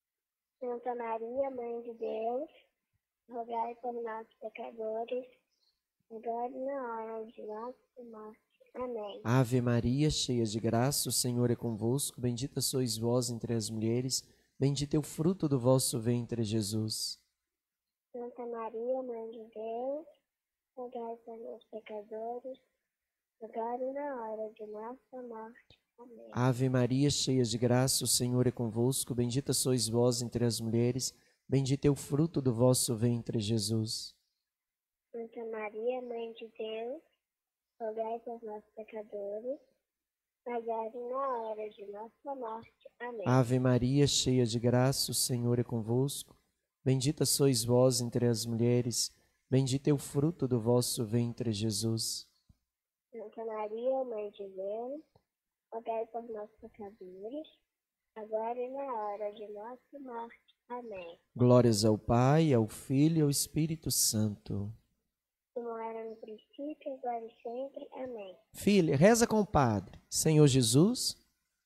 Santa Maria, Mãe de Deus, rogai por nós pecadores, agora e na hora de nossa morte. Amém. Ave Maria, cheia de graça, o Senhor é convosco. Bendita sois vós entre as mulheres. Bendito é o fruto do vosso ventre, Jesus. Santa Maria, Mãe de Deus, rogai por nós pecadores, agora e na hora de nossa morte. Amém. Ave Maria, cheia de graça, o Senhor é convosco. Bendita sois vós entre as mulheres. Bendito é o fruto do vosso ventre, Jesus. Santa Maria, Mãe de Deus, rogai por nós pecadores, agora e na hora de nossa morte. Amém. Ave Maria, cheia de graça, o Senhor é convosco. Bendita sois vós entre as mulheres. Bendito é o fruto do vosso ventre, Jesus. Santa Maria, Mãe de Deus, rogai por nós pecadores, agora e na hora de nossa morte. Amém. Glórias ao Pai, ao Filho e ao Espírito Santo. Como era no princípio, agora e sempre. Amém. Filha, reza com o Padre. Senhor Jesus.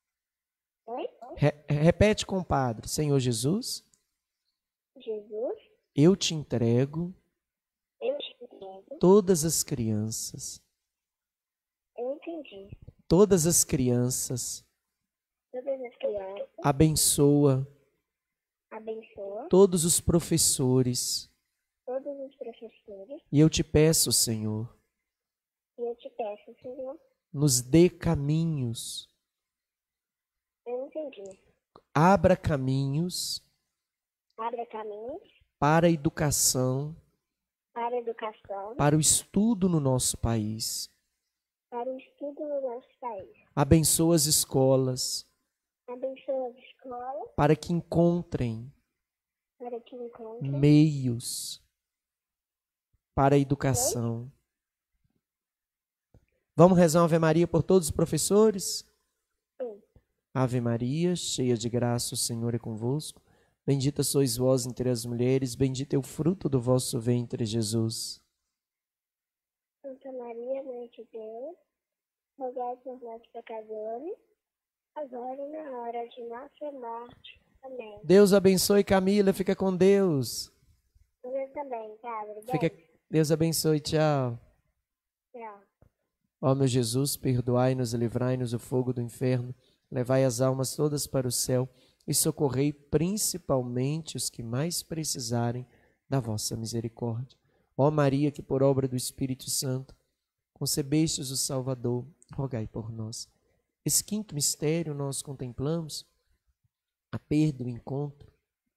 Oi? Repete com o Padre. Senhor Jesus, Jesus, eu te entrego eu te entrego. todas as crianças. Eu entendi. Todas as crianças. Todas as crianças, Abençoa abençoa todos os professores. todos os professores. E eu te peço, Senhor, E eu te peço, nos dê caminhos. Eu não entendi. Abra caminhos Abra caminhos para a educação, para a educação, para o estudo no nosso país. para o estudo no nosso país. Abençoa as escolas, Abençoa as escolas para que encontrem para que encontrem meios para a educação. Vamos rezar uma Ave Maria por todos os professores? Sim. Ave Maria, cheia de graça, o Senhor é convosco. Bendita sois vós entre as mulheres, bendito é o fruto do vosso ventre, Jesus. Santa Maria, Mãe de Deus, rogai por nós pecadores, agora e na hora de nossa morte. Amém. Deus abençoe, Camila, fica com Deus. Você também, tá? Obrigada. Deus abençoe, tchau. Tchau. Ó meu Jesus, perdoai-nos e livrai-nos do fogo do inferno, levai as almas todas para o céu e socorrei principalmente os que mais precisarem da vossa misericórdia. Ó Maria, que por obra do Espírito Santo concebestes o Salvador, rogai por nós. Esse quinto mistério nós contemplamos a perda, o encontro.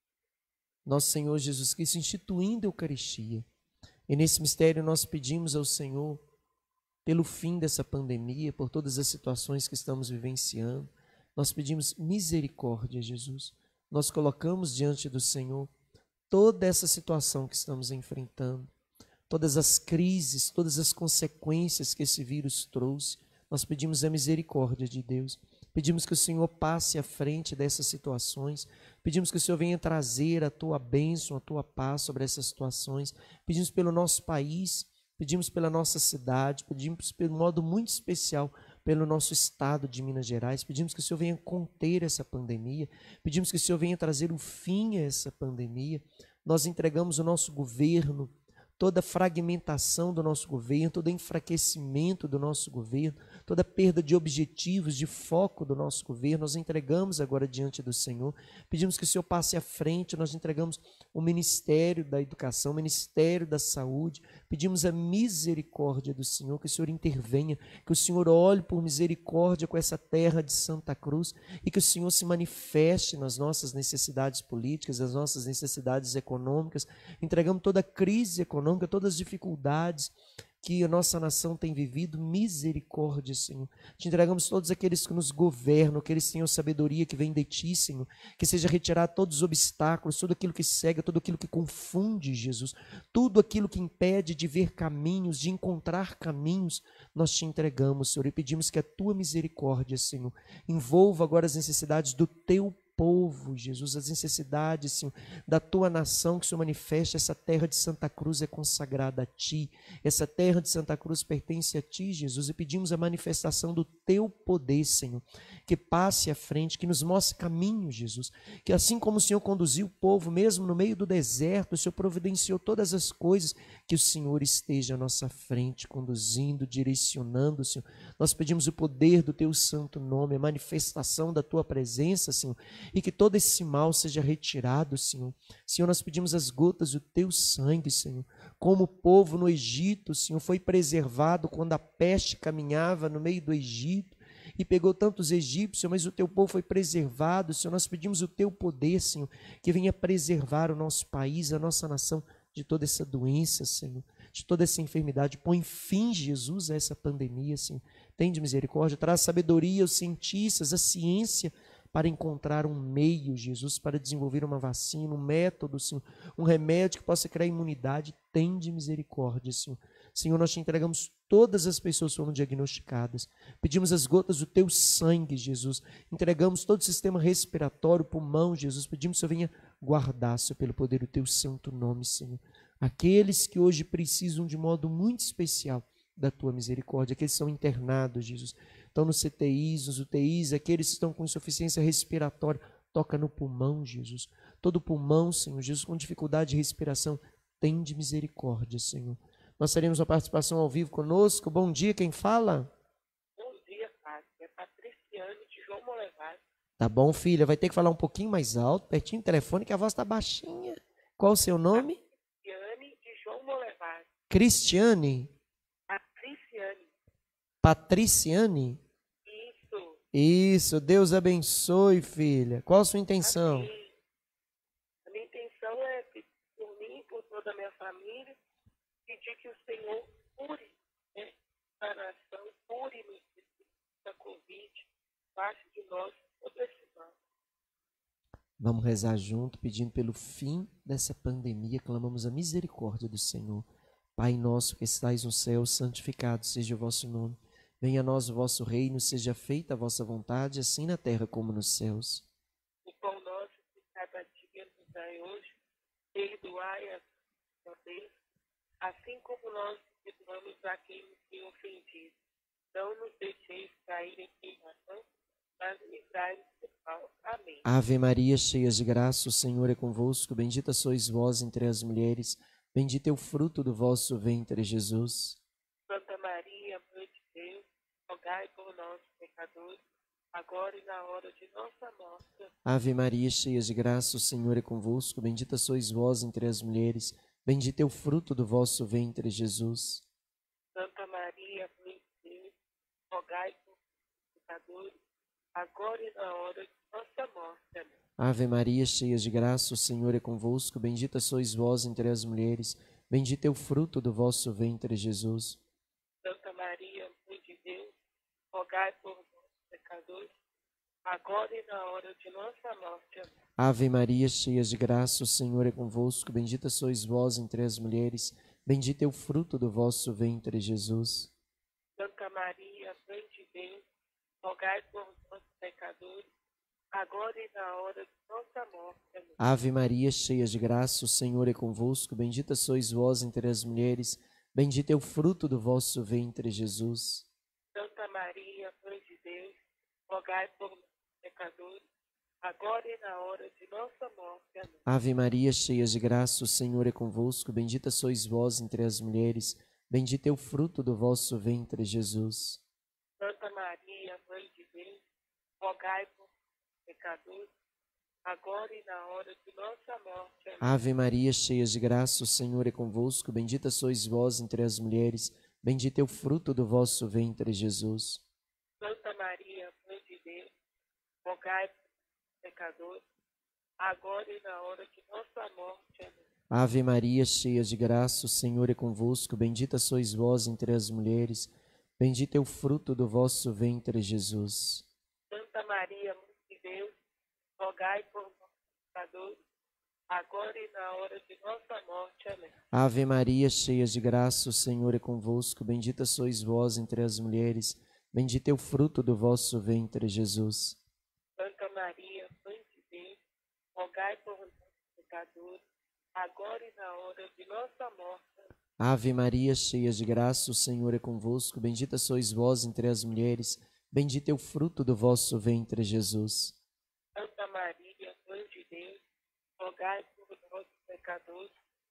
Nosso Senhor Jesus Cristo instituindo a Eucaristia. E nesse mistério nós pedimos ao Senhor pelo fim dessa pandemia, por todas as situações que estamos vivenciando. Nós pedimos misericórdia, Jesus. Nós colocamos diante do Senhor toda essa situação que estamos enfrentando, todas as crises, todas as consequências que esse vírus trouxe. Nós pedimos a misericórdia de Deus. Pedimos que o Senhor passe à frente dessas situações. Pedimos que o Senhor venha trazer a tua bênção, a tua paz sobre essas situações. Pedimos pelo nosso país, pedimos pela nossa cidade, pedimos pelo modo muito especial pelo nosso estado de Minas Gerais. Pedimos que o Senhor venha conter essa pandemia. Pedimos que o Senhor venha trazer um fim a essa pandemia. Nós entregamos o nosso governo, toda fragmentação do nosso governo, todo enfraquecimento do nosso governo, toda perda de objetivos, de foco do nosso governo, nós entregamos agora diante do Senhor. Pedimos que o Senhor passe à frente, nós entregamos o Ministério da Educação, o Ministério da Saúde, pedimos a misericórdia do Senhor, que o Senhor intervenha, que o Senhor olhe por misericórdia com essa terra de Santa Cruz e que o Senhor se manifeste nas nossas necessidades políticas, nas nossas necessidades econômicas. Entregamos toda a crise econômica, todas as dificuldades que a nossa nação tem vivido, misericórdia, Senhor. Te entregamos todos aqueles que nos governam, que eles tenham sabedoria que vem de Ti, Senhor, que seja retirar todos os obstáculos, tudo aquilo que cega, tudo aquilo que confunde, Jesus, tudo aquilo que impede de ver caminhos, de encontrar caminhos, nós Te entregamos, Senhor, e pedimos que a Tua misericórdia, Senhor, envolva agora as necessidades do Teu povo, Jesus, as necessidades, Senhor, da Tua nação, que o Senhor manifeste. Essa terra de Santa Cruz é consagrada a Ti, essa terra de Santa Cruz pertence a Ti, Jesus, e pedimos a manifestação do Teu poder, Senhor, que passe à frente, que nos mostre caminho, Jesus, que assim como o Senhor conduziu o povo, mesmo no meio do deserto, o Senhor providenciou todas as coisas, que o Senhor esteja à nossa frente, conduzindo, direcionando, Senhor. Nós pedimos o poder do Teu santo nome, a manifestação da Tua presença, Senhor, e que todo esse mal seja retirado, Senhor. Senhor, nós pedimos as gotas do Teu sangue, Senhor. Como o povo no Egito, Senhor, foi preservado quando a peste caminhava no meio do Egito e pegou tantos egípcios, mas o Teu povo foi preservado, Senhor. Nós pedimos o Teu poder, Senhor, que venha preservar o nosso país, a nossa nação, de toda essa doença, Senhor, de toda essa enfermidade. Põe fim, Jesus, a essa pandemia, Senhor. Tende misericórdia, traz sabedoria aos cientistas, a ciência, para encontrar um meio, Jesus, para desenvolver uma vacina, um método, Senhor, um remédio que possa criar imunidade. Tende misericórdia, Senhor. Senhor, nós Te entregamos todas as pessoas que foram diagnosticadas. Pedimos as gotas do Teu sangue, Jesus. Entregamos todo o sistema respiratório, pulmão, Jesus. Pedimos que o Senhor venha guardar, Senhor, pelo poder do Teu santo nome, Senhor. Aqueles que hoje precisam de modo muito especial da Tua misericórdia, aqueles que são internados, Jesus, estão nos CTIs, nos UTIs, aqueles que estão com insuficiência respiratória, toca no pulmão, Jesus. Todo pulmão, Senhor, Jesus, com dificuldade de respiração, tende misericórdia, Senhor. Nós teremos uma participação ao vivo conosco. Bom dia, quem fala? Bom dia, Padre. É Patriciane de João Molevade. Tá bom, filha, vai ter que falar um pouquinho mais alto, pertinho do telefone, que a voz está baixinha. Qual o seu nome? Patriciane de João Molevade. Cristiane? Patriciane. Patriciane? Isso. Isso, Deus abençoe, filha. Qual a sua intenção? Amém. A minha intenção é pedir por mim, por toda a minha família, pedir que o Senhor cure, né, a nação, cure-nos da Covid, passe de nós todo esse mal. Vamos rezar junto, pedindo pelo fim dessa pandemia. Clamamos a misericórdia do Senhor. Pai nosso que estais no céu, santificado seja o vosso nome. Venha a nós o vosso reino, seja feita a vossa vontade, assim na terra como nos céus. O pão nosso que cada dia nos dai hoje, perdoai as nossas ofensas, assim como nós perdoamos a quem nos tem ofendido. Não nos deixeis cair em tentação, mas livrai-nos do mal. Amém. Ave Maria, cheia de graça, o Senhor é convosco. Bendita sois vós entre as mulheres. Bendito é o fruto do vosso ventre, Jesus. Santa Maria, Mãe de Deus, rogai por nós, pecadores, agora e na hora de nossa morte. Ave Maria, cheia de graça, o Senhor é convosco. Bendita sois vós entre as mulheres. Bendito é o fruto do vosso ventre, Jesus. Santa Maria, Mãe de Deus, rogai por nós, pecadores, agora e na hora de nossa morte. Amém. Ave Maria, cheia de graça, o Senhor é convosco. Bendita sois vós entre as mulheres. Bendito é o fruto do vosso ventre, Jesus. Santa Maria, Mãe de Deus, rogai por nós, pecadores, agora e na hora de nossa morte. Amém. Ave Maria, cheia de graça, o Senhor é convosco. Bendita sois vós entre as mulheres. Bendito é o fruto do vosso ventre, Jesus. Santa Maria, Mãe de Deus, rogai por nós, pecadores, agora e na hora de nossa morte. Amém. Ave Maria, cheia de graça, o Senhor é convosco. Bendita sois vós entre as mulheres. Bendito é o fruto do vosso ventre, Jesus. Santa Maria, Mãe de Deus, rogai por nós, pecadores, agora e na hora de nossa morte. Amém. Ave Maria, cheia de graça, o Senhor é convosco. Bendita sois vós entre as mulheres. Bendito é o fruto do vosso ventre, Jesus. Santa Maria, Mãe de Deus, rogai por nós, pecadores, agora e na hora de nossa morte. Amém. Ave Maria, cheia de graça, o Senhor é convosco. Bendita sois vós entre as mulheres. Bendito é o fruto do vosso ventre, Jesus. Santa Maria, Mãe de Deus, rogai por nós, pecadores, agora e na hora de nossa morte. Amém. Ave Maria, cheia de graça, o Senhor é convosco. Bendita sois vós entre as mulheres. Bendito é o fruto do vosso ventre, Jesus. Santa Maria, Mãe de Deus, rogai por nós, pecadores, agora e na hora de nossa morte. Amém. Ave Maria, cheia de graça, o Senhor é convosco. Bendita sois vós entre as mulheres. Bendito é o fruto do vosso ventre, Jesus. Santa Maria, Mãe de Deus, rogai por nós, pecadores, agora e na hora de nossa morte. Amém. Ave Maria, cheia de graça, o Senhor é convosco. Bendita sois vós entre as mulheres. Bendito é o fruto do vosso ventre, Jesus. Santa Maria, Mãe de Deus, rogai por nós, pecadores,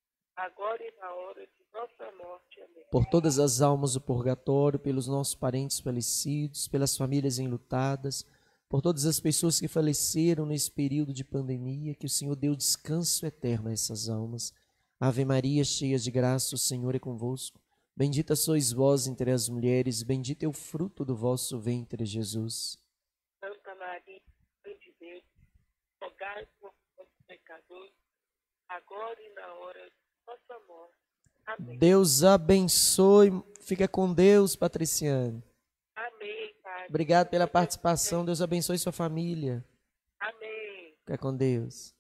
agora e na hora de nossa morte. Amém. Por todas as almas do purgatório, pelos nossos parentes falecidos, pelas famílias enlutadas, por todas as pessoas que faleceram nesse período de pandemia, que o Senhor dê o descanso eterno a essas almas. Ave Maria, cheia de graça, o Senhor é convosco. Bendita sois vós entre as mulheres, bendito é o fruto do vosso ventre, Jesus. Santa Maria, Mãe de Deus, rogai por nós, pecadores, agora e na hora de nossa morte. Amém. Deus abençoe. Fica com Deus, Patriciane. Amém, Pai. Obrigado pela participação. Deus abençoe sua família. Amém. Fica com Deus.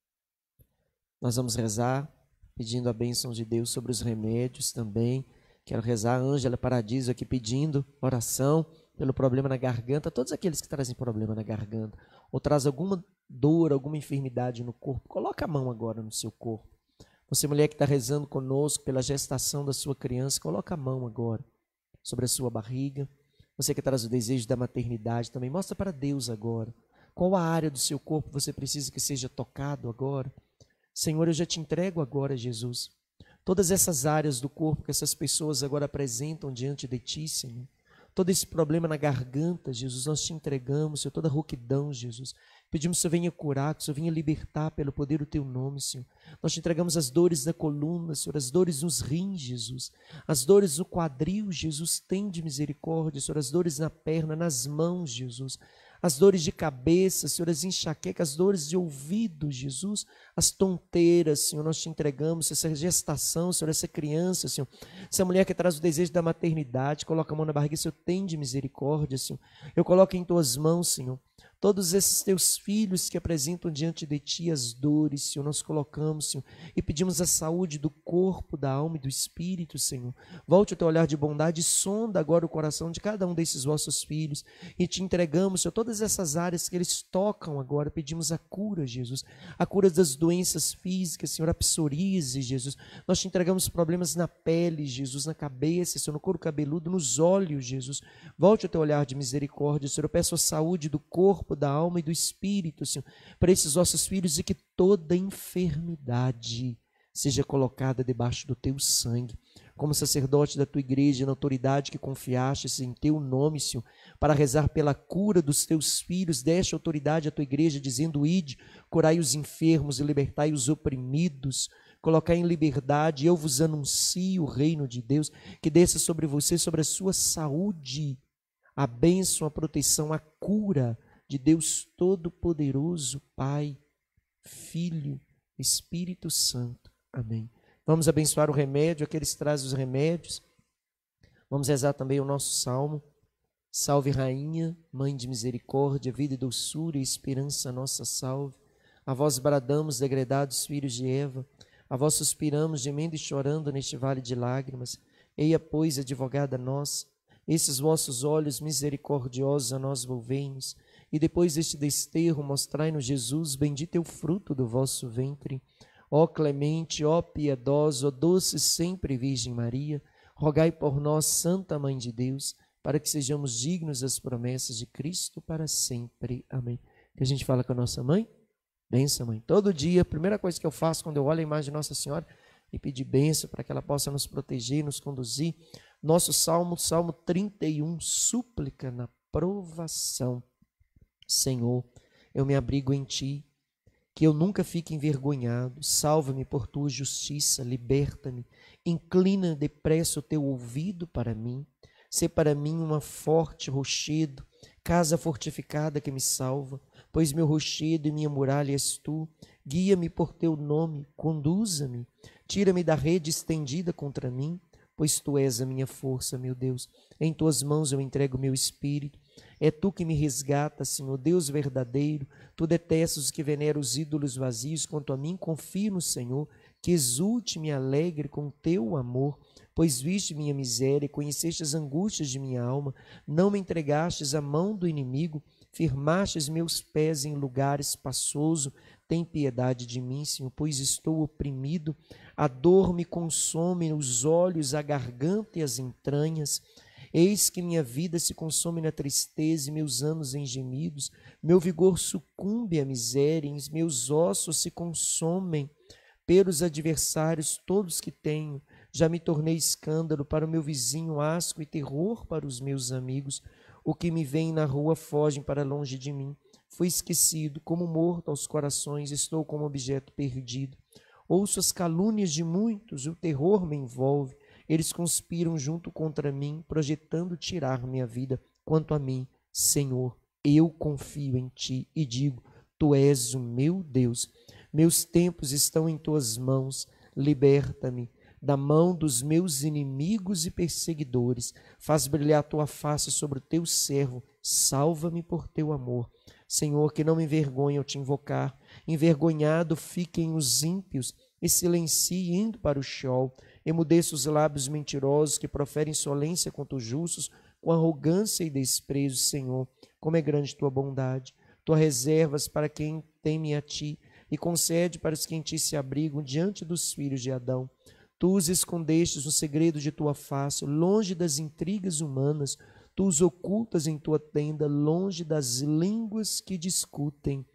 Nós vamos rezar, pedindo a bênção de Deus sobre os remédios também. Quero rezar, Ângela Paradiso aqui pedindo oração pelo problema na garganta. Todos aqueles que trazem problema na garganta ou trazem alguma dor, alguma enfermidade no corpo, coloca a mão agora no seu corpo. Você, mulher que está rezando conosco pela gestação da sua criança, coloca a mão agora sobre a sua barriga. Você que traz o desejo da maternidade também, mostra para Deus agora. Qual a área do seu corpo você precisa que seja tocado agora? Senhor, eu já te entrego agora, Jesus, todas essas áreas do corpo que essas pessoas agora apresentam diante de Ti, Senhor. todo esse problema na garganta, Jesus, nós te entregamos, Senhor, toda rouquidão, Jesus. Pedimos que o Senhor venha curar, que o Senhor venha libertar pelo poder do teu nome, Senhor. Nós te entregamos as dores da coluna, Senhor, as dores nos rins, Jesus, as dores no quadril, Jesus, tem de misericórdia, Senhor, as dores na perna, nas mãos, Jesus, as dores de cabeça, Senhor, as enxaquecas, as dores de ouvido, Jesus, as tonteiras, Senhor, nós te entregamos essa gestação, Senhor, essa criança, Senhor, essa mulher que traz o desejo da maternidade, coloca a mão na barriga, Senhor, tem de misericórdia, Senhor, eu coloco em tuas mãos, Senhor, todos esses teus filhos que apresentam diante de ti as dores, Senhor, nós colocamos, Senhor, e pedimos a saúde do corpo, da alma e do espírito, Senhor. Volte o teu olhar de bondade e sonda agora o coração de cada um desses vossos filhos e te entregamos, Senhor, todas essas áreas que eles tocam agora. Pedimos a cura, Jesus, a cura das doenças físicas, Senhor, a psoríase, Jesus. Nós te entregamos problemas na pele, Jesus, na cabeça, Senhor, no couro cabeludo, nos olhos, Jesus. Volte o teu olhar de misericórdia, Senhor. Eu peço a saúde do corpo, da alma e do espírito, Senhor, para esses vossos filhos, e que toda enfermidade seja colocada debaixo do teu sangue. Como sacerdote da tua igreja, na autoridade que confiastes em teu nome, Senhor, para rezar pela cura dos teus filhos, deste autoridade à tua igreja, dizendo: ide, curai os enfermos e libertai os oprimidos, colocai em liberdade. Eu vos anuncio o reino de Deus, que desça sobre você, sobre a sua saúde, a bênção, a proteção, a cura de Deus Todo-Poderoso, Pai, Filho, Espírito Santo. Amém. Vamos abençoar o remédio, aqueles que trazem os remédios. Vamos rezar também o nosso salmo. Salve, Rainha, Mãe de misericórdia, vida e doçura e esperança nossa salve. A vós bradamos, degredados filhos de Eva, a vós suspiramos, gemendo e chorando neste vale de lágrimas. Eia, pois, advogada nossa, esses vossos olhos misericordiosos a nós volvei-nos, e depois deste desterro mostrai-nos Jesus, bendito é o fruto do vosso ventre. Ó clemente, ó piedosa, ó doce sempre Virgem Maria, rogai por nós, Santa Mãe de Deus, para que sejamos dignos das promessas de Cristo para sempre. Amém. Que a gente fala com a nossa mãe? Benção, mãe. Todo dia, a primeira coisa que eu faço quando eu olho a imagem de Nossa Senhora é pedir bênção para que ela possa nos proteger, nos conduzir. Nosso salmo, Salmo 31, súplica na provação. Senhor, eu me abrigo em ti, que eu nunca fique envergonhado. Salva-me por tua justiça, liberta-me, inclina depressa o teu ouvido para mim. Sê para mim uma forte rochedo, casa fortificada que me salva, pois meu rochedo e minha muralha és tu. Guia-me por teu nome, conduza-me, tira-me da rede estendida contra mim, pois tu és a minha força, meu Deus. Em tuas mãos eu entrego o meu espírito. É tu que me resgatas, Senhor, Deus verdadeiro. Tu detestas os que veneram os ídolos vazios. Quanto a mim, confio no Senhor, que exulte e me alegre com teu amor, pois viste minha miséria e conheceste as angústias de minha alma. Não me entregastes à mão do inimigo, firmastes meus pés em lugar espaçoso. Tem piedade de mim, Senhor, pois estou oprimido. A dor me consome os olhos, a garganta e as entranhas. Eis que minha vida se consome na tristeza e meus anos em gemidos. Meu vigor sucumbe à miséria, e meus ossos se consomem pelos adversários todos que tenho. Já me tornei escândalo para o meu vizinho, asco e terror para os meus amigos. O que me vem na rua fogem para longe de mim. Fui esquecido, como morto aos corações, estou como objeto perdido. Ouço as calúnias de muitos, o terror me envolve. Eles conspiram junto contra mim, projetando tirar minha vida. Quanto a mim, Senhor, eu confio em ti e digo: tu és o meu Deus. Meus tempos estão em tuas mãos. Liberta-me da mão dos meus inimigos e perseguidores. Faz brilhar a tua face sobre o teu servo. Salva-me por teu amor. Senhor, que não me envergonhe ao te invocar. Envergonhado fiquem os ímpios e silenciem indo para o Sheol. Emudeça os lábios mentirosos que proferem insolência contra os justos com arrogância e desprezo. Senhor, como é grande tua bondade. Tu reservas para quem teme a ti e concede para os que em ti se abrigam diante dos filhos de Adão. Tu os escondestes no segredo de tua face, longe das intrigas humanas. Tu os ocultas em tua tenda, longe das línguas que discutem.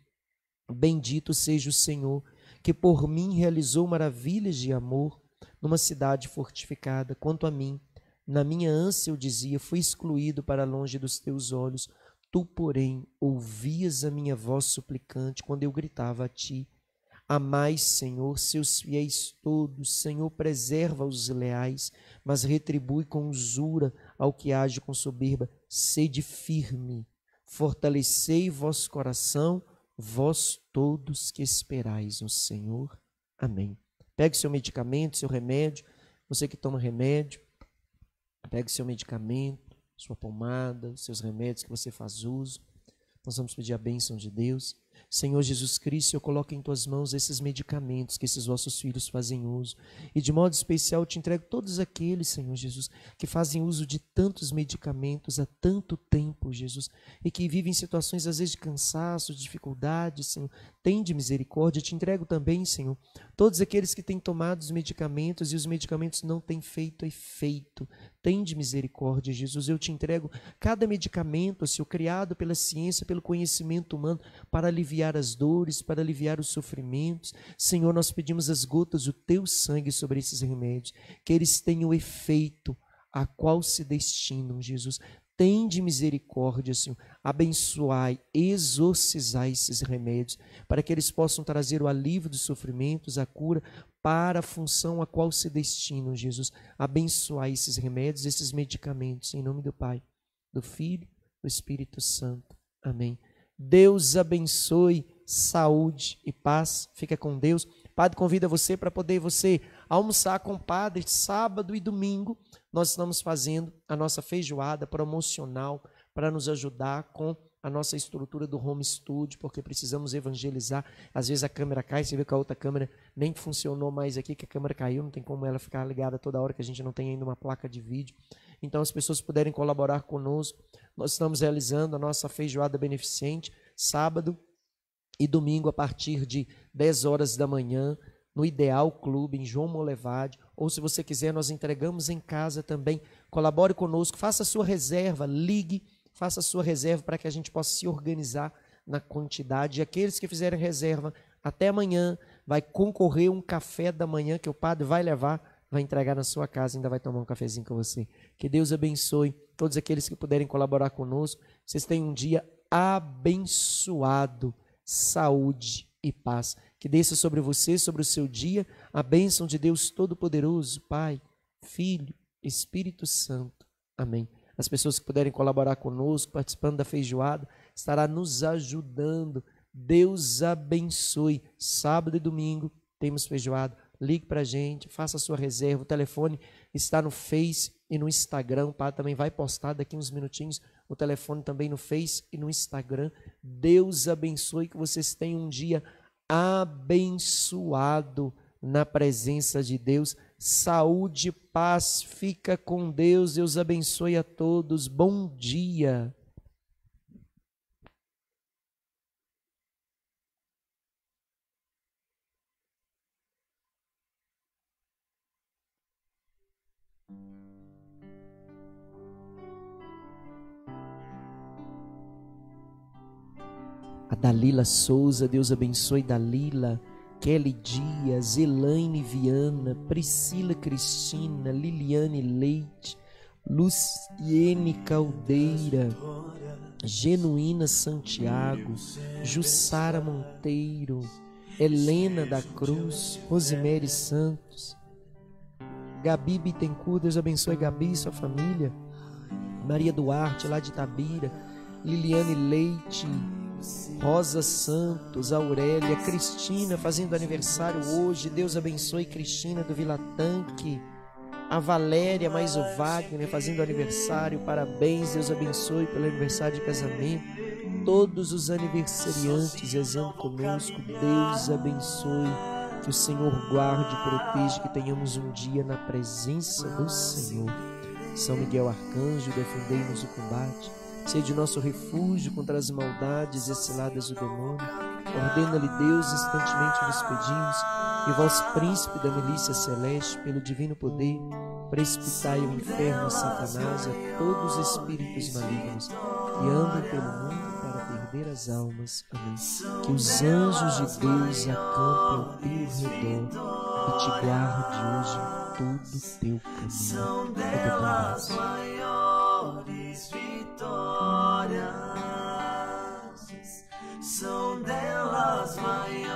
Bendito seja o Senhor, que por mim realizou maravilhas de amor numa cidade fortificada. Quanto a mim, Na minha ânsia eu dizia, fui excluído para longe dos teus olhos. Tu, porém, ouvias a minha voz suplicante quando eu gritava a ti. Amai, Senhor, seus fiéis todos. Senhor, preserva os leais, mas retribui com usura ao que age com soberba. Sede firme, fortalecei vosso coração, vós todos que esperais no Senhor. Amém. Pegue seu medicamento, seu remédio. Você que toma remédio, pegue seu medicamento, sua pomada, seus remédios que você faz uso. Nós vamos pedir a bênção de Deus. Senhor Jesus Cristo, eu coloco em tuas mãos esses medicamentos que esses vossos filhos fazem uso. E de modo especial eu te entrego todos aqueles, Senhor Jesus, que fazem uso de tantos medicamentos há tanto tempo, Jesus, e que vivem situações às vezes de cansaço, de dificuldade, Senhor. Tende misericórdia. Eu te entrego também, Senhor, todos aqueles que têm tomado os medicamentos e os medicamentos não têm feito efeito. Tende misericórdia, Jesus. Eu te entrego cada medicamento, Senhor, criado pela ciência, pelo conhecimento humano, para aliviar as dores, para aliviar os sofrimentos. Senhor, nós pedimos as gotas do teu sangue sobre esses remédios, que eles tenham efeito a qual se destinam, Jesus. Tende misericórdia, Senhor. Abençoai, exorcizai esses remédios, para que eles possam trazer o alívio dos sofrimentos, a cura, para a função a qual se destinam, Jesus. Abençoai esses remédios, esses medicamentos, em nome do Pai, do Filho, do Espírito Santo. Amém. Deus abençoe, saúde e paz. Fica com Deus. O Padre convida você para poder você almoçar com o Padre sábado e domingo. Nós estamos fazendo a nossa feijoada promocional para nos ajudar com a nossa estrutura do home studio, porque precisamos evangelizar. Às vezes a câmera cai, você vê que a outra câmera nem funcionou mais aqui, que a câmera caiu, não tem como ela ficar ligada toda hora, que a gente não tem ainda uma placa de vídeo. Então, as pessoas puderem colaborar conosco. Nós estamos realizando a nossa feijoada beneficente, sábado e domingo, a partir de 10 horas da manhã, no Ideal Clube, em João Molevade. Ou, se você quiser, nós entregamos em casa também. Colabore conosco, faça a sua reserva, ligue, faça a sua reserva para que a gente possa se organizar na quantidade. E aqueles que fizerem reserva até amanhã, vai concorrer um café da manhã que o padre vai levar, vai entregar na sua casa, ainda vai tomar um cafezinho com você. Que Deus abençoe todos aqueles que puderem colaborar conosco. Vocês tenham um dia abençoado, saúde e paz. Que desça sobre você, sobre o seu dia, a bênção de Deus Todo-Poderoso, Pai, Filho, Espírito Santo. Amém. As pessoas que puderem colaborar conosco, participando da feijoada, estará nos ajudando. Deus abençoe. Sábado e domingo temos feijoada. Ligue para a gente, faça a sua reserva. O telefone está no Face e no Instagram. O Padre também vai postar daqui uns minutinhos o telefone também no Face e no Instagram. Deus abençoe, que vocês tenham um dia abençoado na presença de Deus. Saúde, paz, fica com Deus. Deus abençoe a todos. Bom dia. A Dalila Souza, Deus abençoe Dalila, Kelly Dias, Elaine Viana, Priscila Cristina, Liliane Leite, Luciene Caldeira, Genuína Santiago, Jussara Monteiro, Helena da Cruz, Rosemary Santos, Gabi Bittencourt, Deus abençoe Gabi e sua família, Maria Duarte, lá de Itabira, Liliane Leite, Rosa Santos, Aurélia, Cristina fazendo aniversário hoje, Deus abençoe Cristina do Vila Tanque, a Valéria mais o Wagner fazendo aniversário, parabéns, Deus abençoe pelo aniversário de casamento, todos os aniversariantes rezando conosco, Deus abençoe, que o Senhor guarde e proteja, que tenhamos um dia na presença do Senhor. São Miguel Arcanjo, defendei-nos do combate, sede nosso refúgio contra as maldades e ciladas do demônio. Ordena-lhe Deus, instantemente vos pedimos, e vós, príncipe da milícia celeste, pelo divino poder, precipitai ao inferno a Satanás e a todos os espíritos malignos que andam pelo mundo para perder as almas. Amém. Que os anjos de Deus acampem ao teu redor e te guarde hoje todo o teu caminho. São Fica delas com Deus. maiores vitórias. São delas maiores